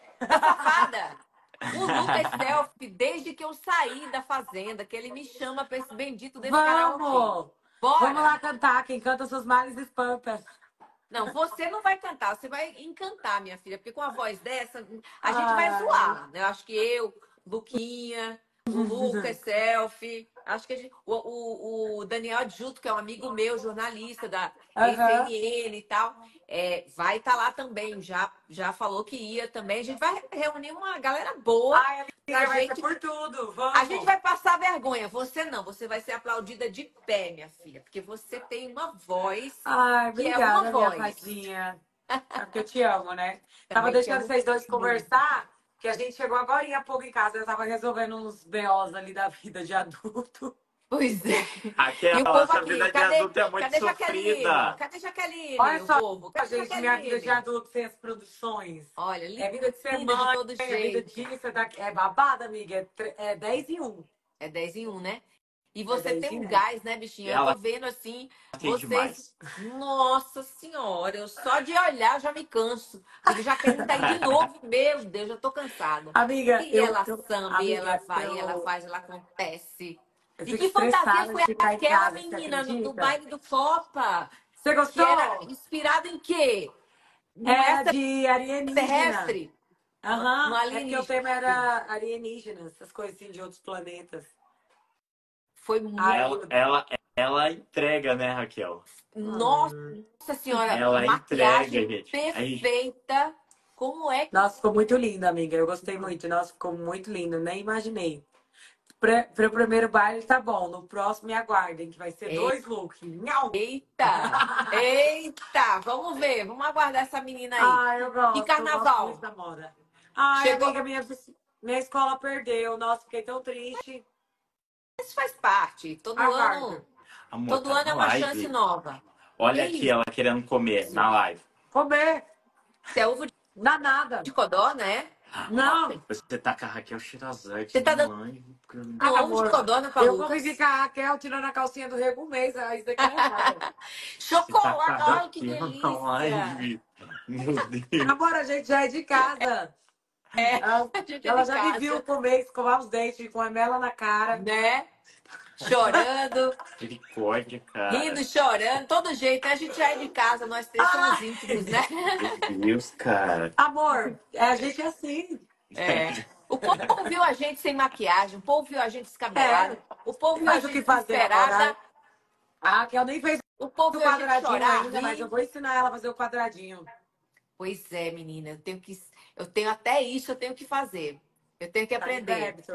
Safada! O Lucas Selfie, desde que eu saí da fazenda, que ele me chama pra esse bendito desse karaokê. Vamos! Bora! Vamos lá cantar. Quem canta seus males espanta. Não, você não vai cantar, você vai encantar, minha filha, porque com a voz dessa, a gente vai Ai. zoar, né? Eu acho que eu, Luquinha, o Lucas Selfie, acho que a gente, o, o, o Daniel Adjuto, que é um amigo meu, jornalista da Aham. R C N N e tal, é, vai estar lá também, já, já falou que ia também. A gente vai reunir uma galera boa. Ai, pra amiga, vai gente... ser por tudo. Vamos. A gente vai passar vergonha. Você não, você vai ser aplaudida de pé, minha filha, porque você tem uma voz Ai, que é uma obrigada, minha voz. fadinha. É porque eu te amo, né? Tava Também te deixando amo vocês dois muito. conversar, que a gente chegou agora há pouco em casa. Eu tava resolvendo uns B Os ali da vida de adulto. Pois é. Aquela, E o povo essa aqui, vida de cadê, adulto é muito cadê Jaqueline? sofrida. Cadê Jaqueline, Olha o só, povo? Cadê gente, minha vida de Jaqueline? adulto sem as produções. Olha, linda É vida de ser de mãe, todo é vida jeito. disso, é, daqui, é babada, amiga. É, tre- é dez e um. É dez em um, né? E É você dez tem e um um. gás, né, bichinha? Eu Ela tô vendo assim, tem vocês. demais. Nossa Senhora, eu só de olhar eu já me canso. Digo, Jaqueline tá aí de novo. Meu Deus, já tô cansada. Amiga, E eu, ela eu, samba, e ela amiga, vai, e ela eu, faz, ela acontece. eu E fico que fantasia estressada foi de ficar em aquela, casa, você menina, no- do acredita? baile do Copa? Você Que era gostou? inspirado em quê? Num Era de alienígena. extraterrestre? No Aham, é porque o alienígena. tema era alienígenas, essas coisas assim de outros planetas. Foi muito. Ai, Ela, ela, ela entrega, né, Raquel? Nossa hum. Senhora, Ela entrega, maquiagem gente. A gente- perfeita. Como é que. Nossa, ficou muito lindo, amiga. Eu gostei muito. Nossa, ficou muito lindo. Nem imaginei. Para o primeiro baile tá bom. No próximo, me aguardem, que vai ser Ei. dois looks. Nhau! Eita! Eita! Vamos ver, vamos aguardar essa menina aí. Ai, eu gosto. E Eu carnaval? gosto muito da moda. Ai, Chegou. amiga, minha, minha escola perdeu. Nossa, fiquei tão triste. Isso faz parte. Todo Aguardo. ano, Amor, todo tá ano é na uma live. chance nova. Olha Que aqui, isso? ela querendo comer na live. Comer. Isso é ovo Dá nada. de codó, né? Não. Você tá com a Raquel Shirazade, Você tá dando mãe. um ovo de codó na Eu Lucas. convivi com a Raquel tirando a calcinha do Rego um mês. Aí isso aqui não é nada. Chocolate, ai que Na delícia! live. Meu Deus. Amor, a gente já é de casa. É, Ela, a gente é ela de já casa, me viu comer, escovar os dentes com a mela na cara. né? Chorando, Misericórdia, cara. rindo, chorando, todo jeito. A gente já é de casa, nós três somos íntimos, né? Meu Deus, cara. Amor, é, a gente é assim. É. O povo viu a gente sem maquiagem, o povo viu a gente descabelada, o povo viu a Mas o gente que fazer desesperada, agora? A Raquel nem fez o o povo viu a gente quadradinho chorar, ainda, mas rir. eu vou ensinar ela a fazer o quadradinho. Pois é, menina, eu tenho que, eu tenho até isso, eu tenho que fazer. Eu tenho que Tá em aprender. débito.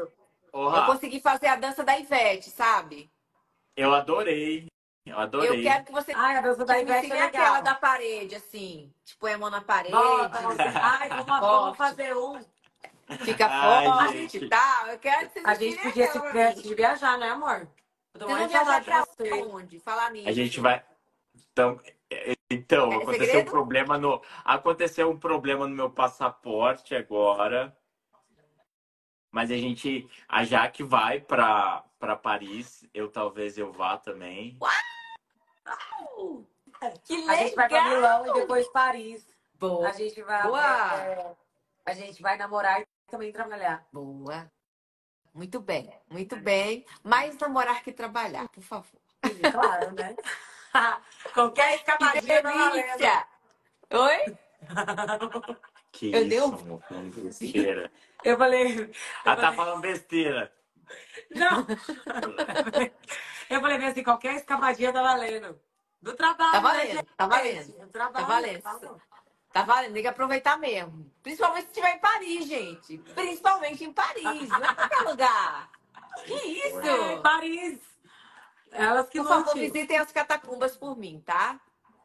Ô, Eu Rá, consegui fazer a dança da Ivete, sabe? eu adorei. Eu Eu adorei. quero que você Ai, a dança da me Ivete ensine é aquela da legal. parede, assim. Tipo, põe a mão na parede, Bota você. Ai, vamos, vamos forte, fazer um. fica Ai, forte e gente. tal. Eu quero que vocês A gente ensinem podia se aquela pra ver antes mim. de viajar, né, amor? Eu tô Vocês morrendo vão de viajar saudade de pra você. onde? Falar A gente nisso. vai. Então, é, então, É aconteceu um segredo? problema no. Aconteceu um problema no meu passaporte agora. Mas a gente. A Jaque vai para para Paris. Eu talvez eu vá também. Uau! Que A gente vai pra Milão e legal! depois Paris. A Boa! gente vai, é, é, a gente vai namorar e também trabalhar. Boa! Muito bem, muito bem. Mais namorar que trabalhar, por favor. Sim, claro, né? Qualquer Que escapadinha tá valendo. delícia! Oi? Que Eu dei isso, um... amor, falando besteira. Eu falei, eu Ela tá falei, falando besteira. não. Eu falei bem assim, qualquer escapadinha tá valendo. Do Tá trabalho, né, valendo, tá valendo, gente? Do tá trabalho. valendo. Tá bom. Tá valendo, tem que aproveitar mesmo. Principalmente se estiver em Paris, gente. Principalmente em Paris, não é em qualquer lugar. Que É, em isso? Paris. Elas que Por favor, lute. visitem as catacumbas por mim, tá?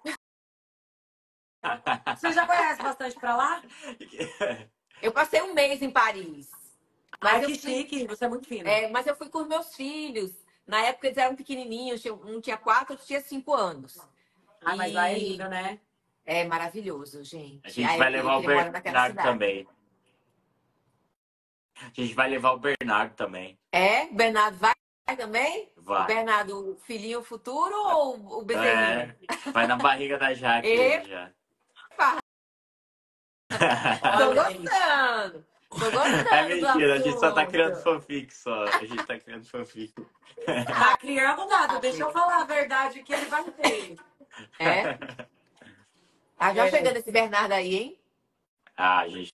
Você já conhece bastante pra lá? Eu passei um mês em Paris. Mas Ai, eu que fui, chique. Você é muito fina. é, mas eu fui com os meus filhos. Na época eles eram pequenininhos, tinha- um tinha quatro, outro tinha cinco anos. Ah, mas lá é E lindo, né? é maravilhoso, A gente. gente Aí vai eu queria, levar o queria morar naquela Bernardo cidade. também. A gente vai levar o Bernardo também. É? Bernardo vai também? O Vai. Bernardo, o filhinho futuro ou o bezerrinho? É, vai na barriga da Jaque ele já. Tô Olha, gente. gostando. Tô É gostando do mentira, a gente só tá criando assunto. fanfic só. A gente tá criando fanfic. Tá criando nada. Deixa eu falar a verdade que ele vai ter. É? Tá já É. chegando esse Bernardo aí, hein? Ah, gente.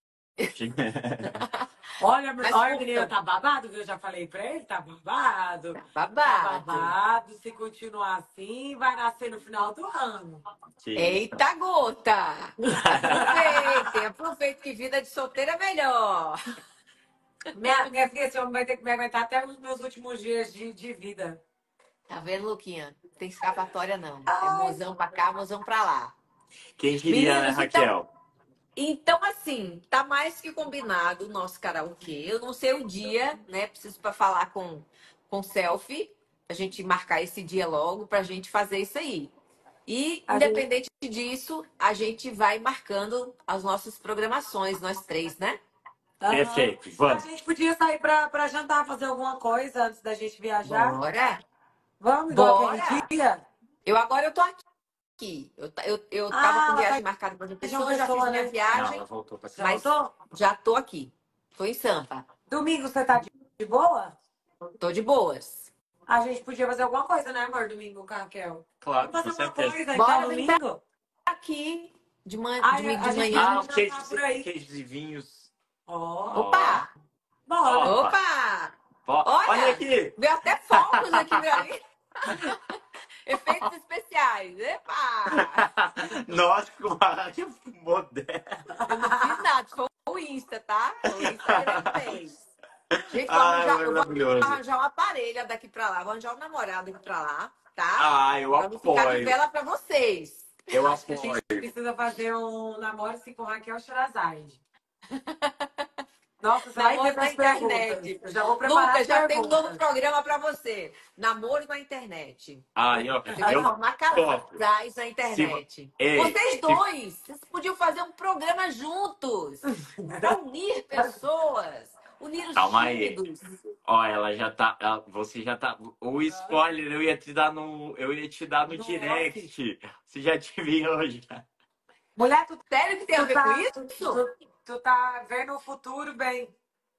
Olha, Mas olha, conta. menina, tá babado, viu? Eu já falei pra ele, tá babado. Tá Babado. babado. Se continuar assim, vai nascer no final do ano. Que isso. Eita, gota! Aproveitem, aproveitem que vida de solteira é melhor. Minha, minha filha, esse homem vai ter que me aguentar até os meus últimos dias de, de vida. Tá vendo, Luquinha? Não tem escapatória, não. É Ai. mozão pra cá, mozão pra lá. Quem diria, né, Meninos, então, Raquel? então, assim, tá mais que combinado o nosso karaokê. Eu não sei o dia, né? Preciso para falar com com selfie, a gente marcar esse dia logo pra gente fazer isso aí. E, A gente- independente disso, a gente vai marcando as nossas programações, nós três, né? Aham. Perfeito, A vamos. gente podia sair pra, pra jantar, fazer alguma coisa antes da gente viajar. Bora! Vamos, igual Bora! aquele dia? Eu agora eu tô aqui. Eu, ta- eu, eu Ah, tava com ela viagem tá marcada para outra em João pessoa, já fiz Pessoa, minha né? Não, viagem, ela voltou pra Já mas voltou? já tô aqui. Tô em Sampa. Domingo você tá de de boa? Tô de boas. A gente podia fazer alguma coisa, né, amor? Domingo com a Raquel. Claro, Vamos com fazer uma certeza. coisa, Bora, então, vem domingo? Aqui de, man... Ai, de, a- a de gente manhã. Ah, vai queijos, jantar por aí. queijos e vinhos. Ó, Opa! bora. Ó. Opa! Ó, Olha! olha aqui. Veio até fogos aqui pra mim. Efeitos especiais. Epa! Nossa, que moderno. Eu não fiz nada, foi o Insta, tá? O Instagram fez. Gente, vou Ai, arranjar, eu vou maravilhoso. arranjar uma parelha daqui pra lá, vou arranjar um namorado aqui pra lá, tá? Ah, eu Pra não ficar de apoio. vela pra vocês. Eu Acho que a apoio. gente precisa fazer um namoro assim com Raquel Sherazade. Nossa, você vai Namoro ver na as internet. perguntas. Eu já vou preparar Lucas, as já tem um perguntas. novo programa pra você. Namoro na internet. Ai, ó, Você vai eu formar topo. casais na internet. Ei, Vocês se- dois, vocês podiam fazer um programa juntos. Pra unir pessoas. Unir os Calma aí. tímidos. Ó, ela já tá. ela- você já tá. O spoiler eu ia te dar no. Eu ia te dar no No direct. Você já te viu já. Mulher, tu, Sério que tem a tu, ver tá, com tu, isso? tu, tu tá vendo o futuro bem.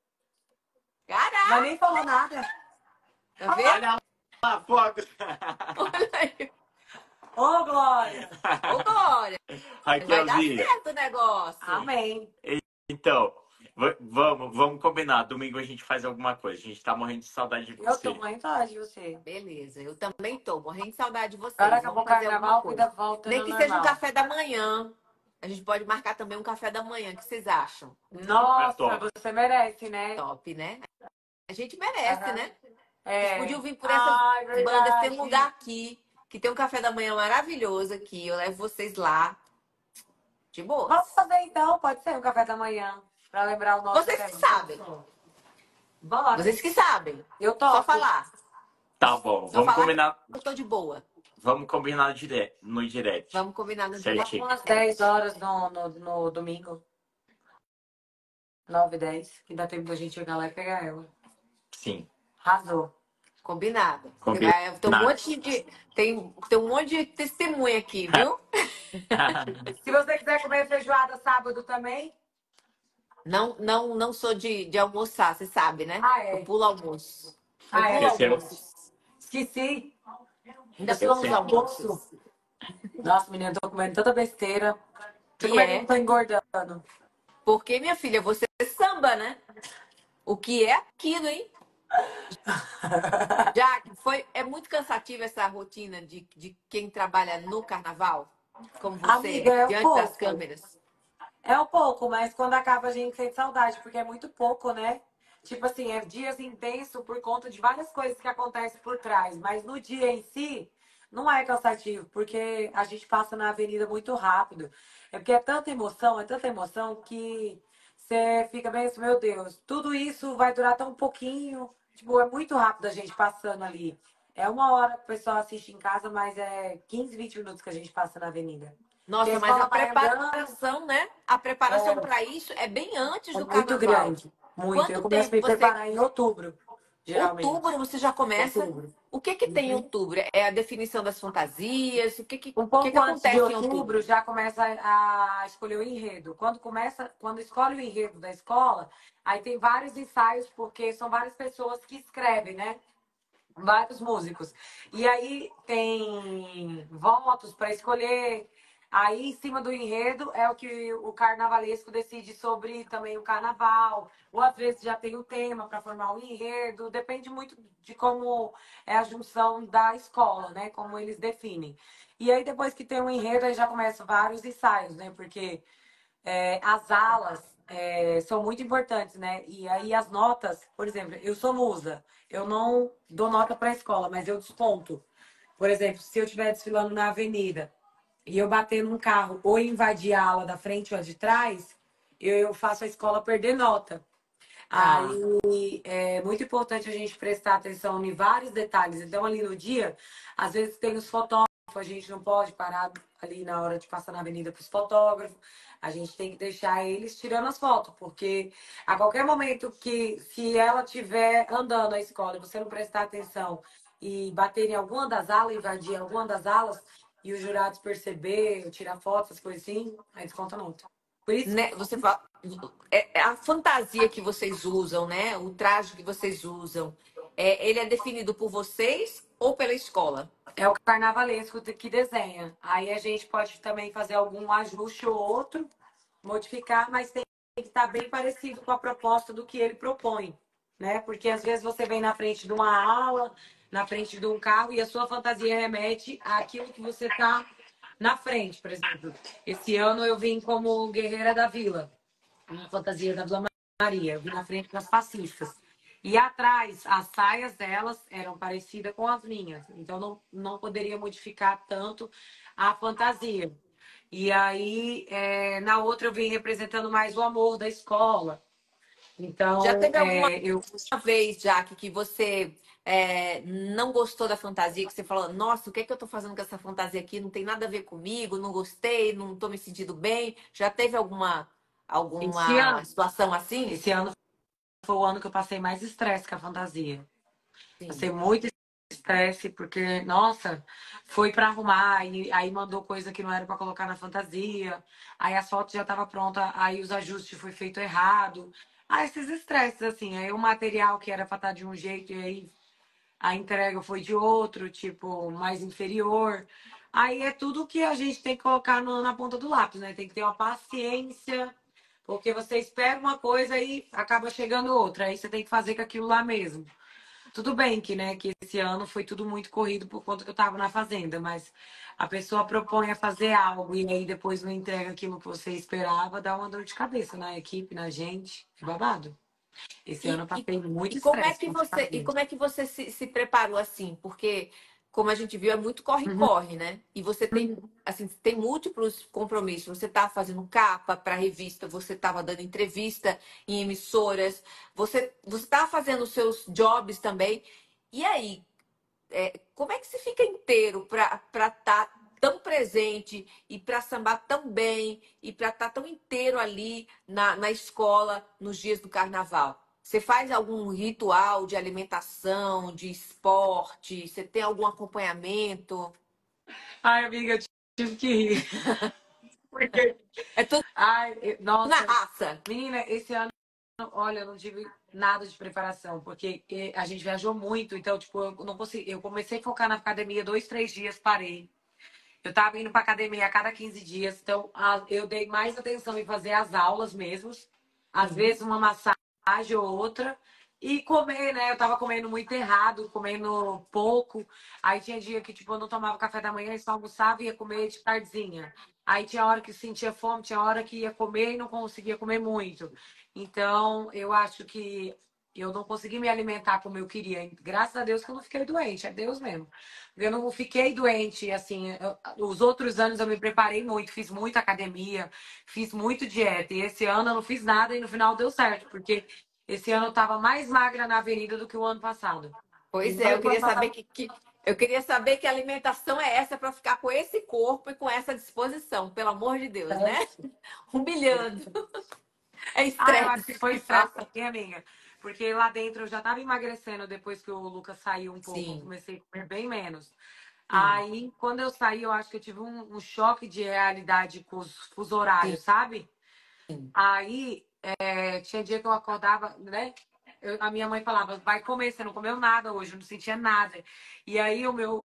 Caraca, Mas nem falou nada. tá vendo? Olha lá, fogo. Olha aí. Ô, Glória. Ô, Glória, vai dar Raquelzinha. certo o negócio. Amém. Então, va- vamos, vamos combinar. Domingo a gente faz alguma coisa. A gente tá morrendo de saudade de Eu você. tô muito saudade de você. Beleza, eu também tô morrendo de saudade de vocês. Agora acabou o Vamos fazer carnaval, alguma vida coisa. volta Nem no que seja um normal. café da manhã. A gente pode marcar também um café da manhã. O que vocês acham? Nossa, Top. você merece, né? Top, né? A gente merece, Aham. né? Vocês É. podiam vir por essas Ai, bandas. Tem um lugar verdade. aqui que tem um café da manhã maravilhoso aqui. Eu levo vocês lá, de Vamos boas. fazer então, pode ser um café da manhã, pra lembrar o nosso Vocês que tempo. sabem. Bora. Vocês que sabem. Eu Só topo. falar. Tá bom, Só vamos falar que combinar. eu tô de boa. Vamos combinar dire... no direct. Vamos combinar no dia. Certinho. Umas dez horas no, no, no domingo. nove, dez. Que dá tempo da gente chegar lá e pegar ela. Sim. Arrasou. Combinado. Combinado. É, tem um monte de tem, tem um monte de testemunha aqui, viu? Se você quiser comer feijoada sábado também. Não, não, não sou de, de almoçar, você sabe, né? Ah, é. Eu pulo almoço. Eu Ah, é? pulo Esqueceu? almoço. Esqueci. Ainda Esqueceu. pulo os almoços. Nossa, menina, eu tô comendo tanta besteira. Que Como é que eu é? não tô engordando? Porque, minha filha, você samba, né? O que é aquilo, hein? Jaque, foi, é muito cansativa essa rotina de, de quem trabalha no carnaval, como Amiga, você, é um diante das pouco. câmeras. É um pouco, mas quando acaba a gente sente saudade, porque é muito pouco, né? Tipo assim, é dias intensos por conta de várias coisas que acontecem por trás. Mas no dia em si, não é cansativo, porque a gente passa na avenida muito rápido. É porque é tanta emoção, é tanta emoção que você fica bem assim, meu Deus, tudo isso vai durar tão pouquinho. Tipo, é muito rápido a gente passando ali. É uma hora que o pessoal assiste em casa, mas é quinze, vinte minutos que a gente passa na avenida. Porque a Nossa, mas a escola vai andando. preparação, né? A preparação É, para isso é bem antes é do muito carnaval. grande, muito. Eu Quanto começo a tempo me você. preparar em outubro, geralmente. Outubro você já começa? Outubro. O que que tem em Uhum. outubro? É a definição das fantasias? O que que, Um o que que pouco antes de acontece em outubro outubro? já começa a escolher o enredo. Quando começa, quando escolhe o enredo da escola, aí tem vários ensaios, porque são várias pessoas que escrevem, né? Vários músicos. E aí tem votos para escolher. Aí, em cima do enredo, é o que o carnavalesco decide sobre também o carnaval. Ou às vezes já tem o tema para formar o enredo. Depende muito de como é a junção da escola, né? Como eles definem. E aí, depois que tem o enredo, aí já começam vários ensaios, né? Porque é, as alas é, são muito importantes, né? E aí as notas, por exemplo, eu sou musa, eu não dou nota para a escola, mas eu desconto. Por exemplo, se eu estiver desfilando na avenida e eu bater num carro ou invadir a ala da frente ou a de trás, eu faço a escola perder nota. Ah, Aí é muito importante a gente prestar atenção em vários detalhes. Então, ali no dia, às vezes tem os fotógrafos, a gente não pode parar ali na hora de passar na avenida para os fotógrafos. A gente tem que deixar eles tirando as fotos, porque a qualquer momento que, se ela estiver andando na escola e você não prestar atenção e bater em alguma das alas, invadir alguma das alas, e os jurados perceber, tirar fotos, essas coisas assim, aí desconta a nota. Por isso, né? Você fala, é, é a fantasia que vocês usam, né? O traje que vocês usam, é, ele é definido por vocês ou pela escola? é o carnavalesco que desenha. Aí a gente pode também fazer algum ajuste ou outro, modificar, mas tem que estar bem parecido com a proposta do que ele propõe, né? Porque às vezes você vem na frente de uma ala, na frente de um carro e a sua fantasia remete àquilo que você está na frente, por exemplo. Esse ano eu vim como guerreira da vila, a fantasia da Vila Maria, eu vim na frente das passistas. E atrás, as saias delas eram parecidas com as minhas. Então, não, não poderia modificar tanto a fantasia. E aí, é, na outra, eu vim representando mais o amor da escola. Já Então, teve alguma é, eu vez, Jaque, que você é, não gostou da fantasia, que você falou, nossa, o que é que eu tô fazendo com essa fantasia aqui? Não tem nada a ver comigo, não gostei, não tô me sentindo bem. Já teve alguma, esse alguma ano, situação assim? esse ano foi o ano que eu passei mais estresse com a fantasia. Sim. Passei muito estresse, porque, nossa, foi para arrumar, e aí mandou coisa que não era para colocar na fantasia, aí as fotos já estavam prontas, aí os ajustes foi feito errado. Ah, esses estresses, assim, aí o material que era para estar de um jeito, e aí a entrega foi de outro, tipo, mais inferior. Aí é tudo que a gente tem que colocar no- na ponta do lápis, né? Tem que ter uma paciência, porque você espera uma coisa e acaba chegando outra. Aí você tem que fazer com aquilo lá mesmo. Tudo bem que, né, que esse ano foi tudo muito corrido por conta que eu estava na fazenda, mas a pessoa propõe a fazer algo e aí depois não entrega aquilo que você esperava, dá uma dor de cabeça na equipe, na gente. É babado. Esse ano E, eu e, passei muito e como é estresse que com você, e fazer. como é que você se, se preparou assim? Porque, como a gente viu, é muito Uhum. corre-corre, né? E você tem, assim, tem múltiplos compromissos. Você está fazendo capa para revista, você estava dando entrevista em emissoras, você você estava fazendo os seus jobs também. E aí, é, como é que você fica inteiro para estar tão presente e para sambar tão bem e para estar tão inteiro ali na, na escola nos dias do carnaval? Você faz algum ritual de alimentação, de esporte? Você tem algum acompanhamento? Ai, amiga, eu tive que rir. Porque, É tudo ai, eu- na nossa, raça. menina, esse ano, olha, eu não tive nada de preparação, porque eh, a gente viajou muito, então, tipo, eu não consegui. Eu comecei a focar na academia dois, três dias, parei. Eu tava indo pra academia a cada quinze dias, então a- eu dei mais atenção em fazer as aulas mesmo. Às Sim, vezes uma massagem ou outra. E comer, né? Eu tava comendo muito errado, comendo pouco. Aí tinha dia que, tipo, eu não tomava café da manhã e só almoçava e ia comer de tardezinha. Aí tinha hora que sentia fome, tinha hora que ia comer e não conseguia comer muito. Então, eu acho que eu não consegui me alimentar como eu queria. Graças a Deus que eu não fiquei doente, é Deus mesmo. Eu não fiquei doente, assim, eu- os outros anos eu me preparei muito, fiz muita academia, fiz muito dieta. E esse ano eu não fiz nada e no final deu certo, porque esse ano eu tava mais magra na avenida do que o ano passado. E pois não é, é eu que o ano queria saber passado. que, que- eu queria saber que alimentação é essa para ficar com esse corpo e com essa disposição, pelo amor de Deus, né? Humilhando. É Ah, eu acho que estresse. foi estresse também, amiga. Porque lá dentro eu já tava emagrecendo depois que o Lucas saiu um pouco. Eu Sim, comecei a comer bem menos. sim, Aí, quando eu saí, eu acho que eu tive um, um choque de realidade com os fuso horários, sim. sabe? Aí, é, tinha dia que eu acordava, né? Eu- a minha mãe falava, vai comer, você não comeu nada hoje, eu não sentia nada. E aí o meu,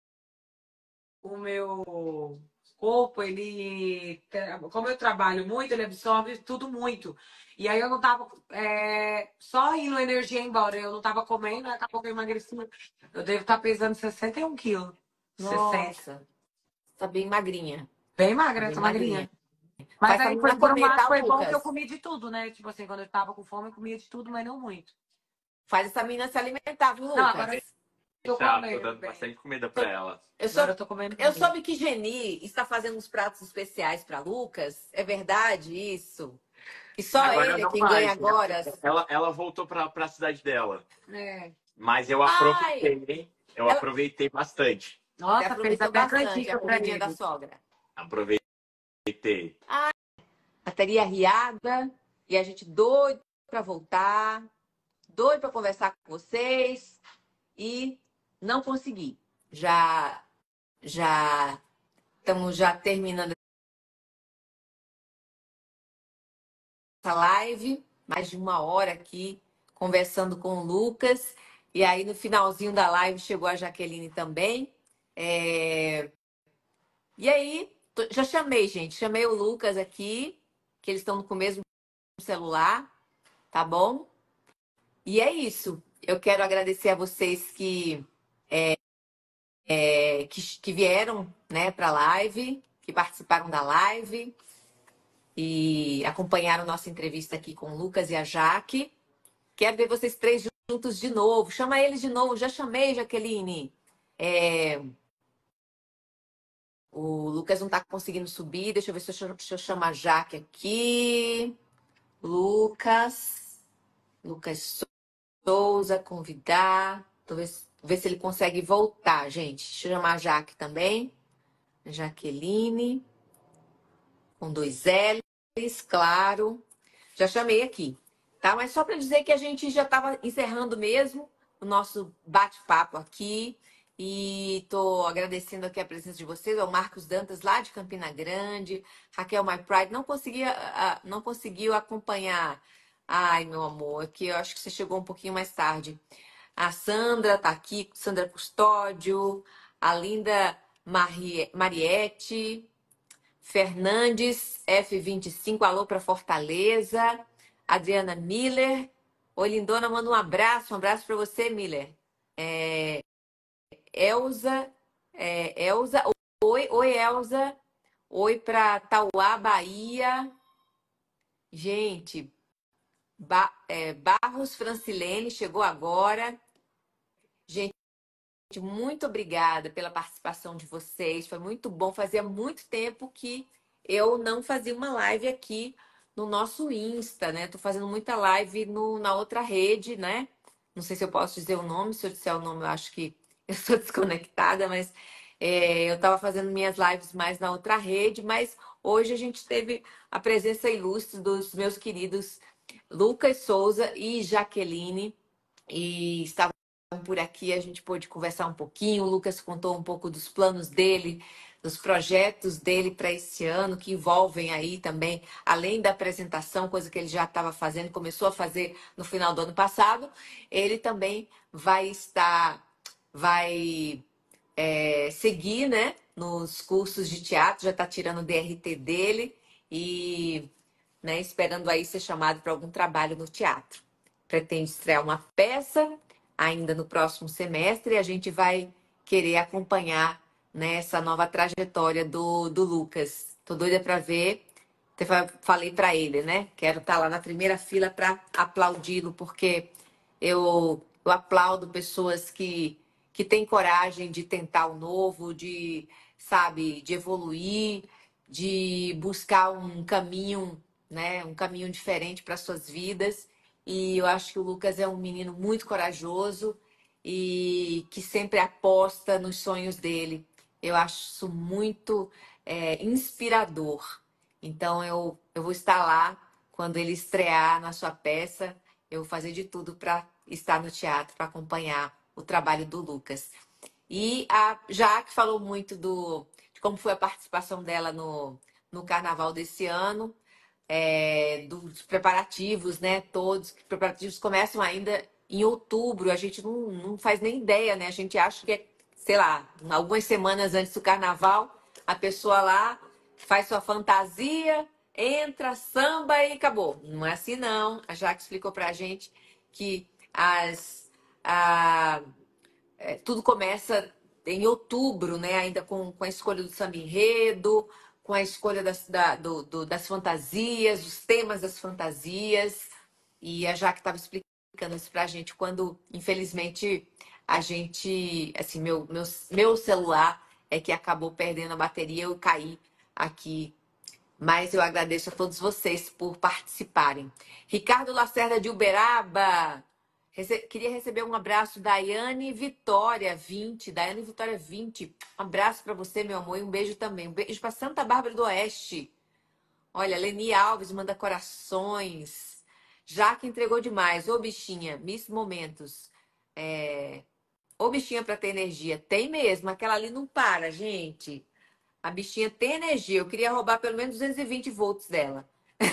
o meu corpo, ele, como eu trabalho muito, ele absorve tudo muito. E aí eu não tava é, só indo a energia embora, eu não tava comendo, aí acabou que eu emagreci. Eu devo estar pesando sessenta e um quilos. sessenta. Nossa, tá bem magrinha. Bem Tá magra, bem tô magrinha. magrinha. Mas Faz pra aí, mim por, não por um comer, lado, tá, foi bom que eu Lucas? comi de tudo, né? Tipo assim, quando eu tava com fome, eu comia de tudo, mas não muito. Faz essa menina se alimentar, viu, Não, Lucas? agora eu tô Deixa, tô comendo dando bem. bastante comida pra Tô- ela. Eu, Agora sou, eu tô comendo eu bem. soube que Geni está fazendo uns pratos especiais para Lucas. É verdade isso? Que só Agora ele é não quem ganha mais. agora? Ela, ela voltou pra, pra cidade dela. É. Mas eu Ai, aproveitei, eu ela aproveitei bastante. você Nossa, fez aproveitou até bastante a canjica pra comidinha da ele. sogra. Aproveitei. Bateria riada e a gente doido para voltar, doido para conversar com vocês e não consegui. Já já estamos já terminando essa live, mais de uma hora aqui conversando com o Lucas. E aí no finalzinho da live chegou a Jaqueline também. É, e aí, tô- já chamei, gente. Chamei o Lucas aqui, que eles estão com o mesmo celular, tá bom? E é isso. Eu quero agradecer a vocês que, é, que, que vieram, né, para a live, que participaram da live e acompanharam nossa entrevista aqui com o Lucas e a Jaque. Quero ver vocês três juntos de novo. Chama eles de novo. Já chamei, Jaqueline. É, o Lucas não está conseguindo subir. Deixa eu ver se eu, chamo- se eu chamo a Jaque aqui. Lucas. Lucas Souza, convidar. Tô ver, se- ver se ele consegue voltar, gente. Deixa eu chamar a Jaque também. Jaqueline. Com dois L's, claro. Já chamei aqui, tá? Mas só para dizer que a gente já estava encerrando mesmo o nosso bate-papo aqui. E tô agradecendo aqui a presença de vocês, ao Marcos Dantas, lá de Campina Grande, Raquel My Pride, não conseguia, ah, não conseguiu acompanhar. Ai, meu amor, aqui eu acho que você chegou um pouquinho mais tarde. A Sandra tá aqui, Sandra Custódio, a linda Marie- Mariette, Fernandes, F vinte e cinco, alô para Fortaleza. Adriana Miller. Oi, lindona, manda um abraço. Um abraço para você, Miller. É, Elza. É, Elza. Oi, oi, Elza. Oi para Tauá, Bahia. Gente, Ba é, Barros Francilene chegou agora. Gente, muito obrigada pela participação de vocês. Foi muito bom. Fazia muito tempo que eu não fazia uma live aqui no nosso Insta, né? Tô fazendo muita live no, na outra rede, né? Não sei se eu posso dizer o nome. Se eu disser o nome, eu acho que eu sou desconectada, mas é, eu tava fazendo minhas lives mais na outra rede. Mas hoje a gente teve a presença ilustre dos meus queridos Lucas Souza e Jaqueline. E estavam por aqui, a gente pôde conversar um pouquinho. O Lucas contou um pouco dos planos dele, dos projetos dele para esse ano, que envolvem aí também, além da apresentação, coisa que ele já estava fazendo, começou a fazer no final do ano passado, ele também vai estar, vai é, seguir, né, nos cursos de teatro, já está tirando o D R T dele e, né, esperando aí ser chamado para algum trabalho no teatro. Pretende estrear uma peça ainda no próximo semestre e a gente vai querer acompanhar, né, essa nova trajetória do, do Lucas. Tô doida para ver. Até falei para ele, né? Quero estar lá na primeira fila para aplaudi-lo, porque eu, eu aplaudo pessoas que, que têm coragem de tentar o novo, de, sabe, de evoluir, de buscar um caminho, né, um caminho diferente para suas vidas. E eu acho que o Lucas é um menino muito corajoso e que sempre aposta nos sonhos dele. Eu acho isso muito é, inspirador. Então eu, eu vou estar lá quando ele estrear na sua peça. Eu vou fazer de tudo para estar no teatro, para acompanhar o trabalho do Lucas. E a Jaque falou muito do, de como foi a participação dela no, no carnaval desse ano. É, dos preparativos, né? Todos. Os preparativos começam ainda em outubro. A gente não, não faz nem ideia, né? A gente acha que é, sei lá, algumas semanas antes do carnaval, a pessoa lá faz sua fantasia, entra, samba e acabou. Não é assim, não. A Jaque explicou pra gente que as, a, é, tudo começa em outubro, né? Ainda com, com a escolha do samba enredo, com a escolha das, da, do, do, das fantasias, os temas das fantasias. E a Jaque estava explicando isso pra gente quando, infelizmente, a gente, assim, meu, meu, meu celular é que acabou perdendo a bateria, eu caí aqui. Mas eu agradeço a todos vocês por participarem. Ricardo Lacerda de Uberaba. Rece... Queria receber um abraço da Daiane Vitória vinte. Daiane Vitória vinte. Um abraço para você, meu amor, e um beijo também. Um beijo para Santa Bárbara do Oeste. Olha, Leni Alves manda corações. Jaque entregou demais. Ô, bichinha, Miss Momentos. É... Ô, bichinha para ter energia. Tem mesmo. Aquela ali não para, gente. A bichinha tem energia. Eu queria roubar pelo menos duzentos e vinte volts dela.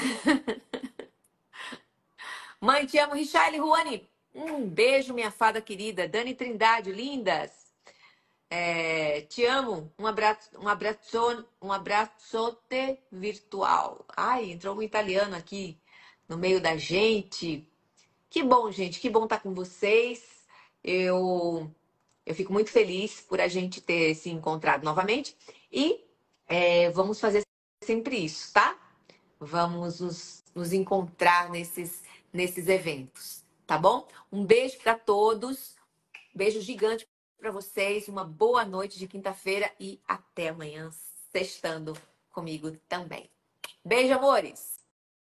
Mãe, te amo. Richelle Ruani. Um beijo, minha fada querida. Dani Trindade, lindas. É, te amo. Um abraço, um abraço, um abraçote virtual. Ai, entrou um italiano aqui no meio da gente. Que bom, gente. Que bom estar com vocês. Eu, eu fico muito feliz por a gente ter se encontrado novamente. E é, vamos fazer sempre isso, tá? Vamos nos, nos encontrar nesses, nesses eventos, tá bom? Um beijo para todos, beijo gigante para vocês, uma boa noite de quinta-feira e até amanhã, sextando comigo também. Beijo, amores!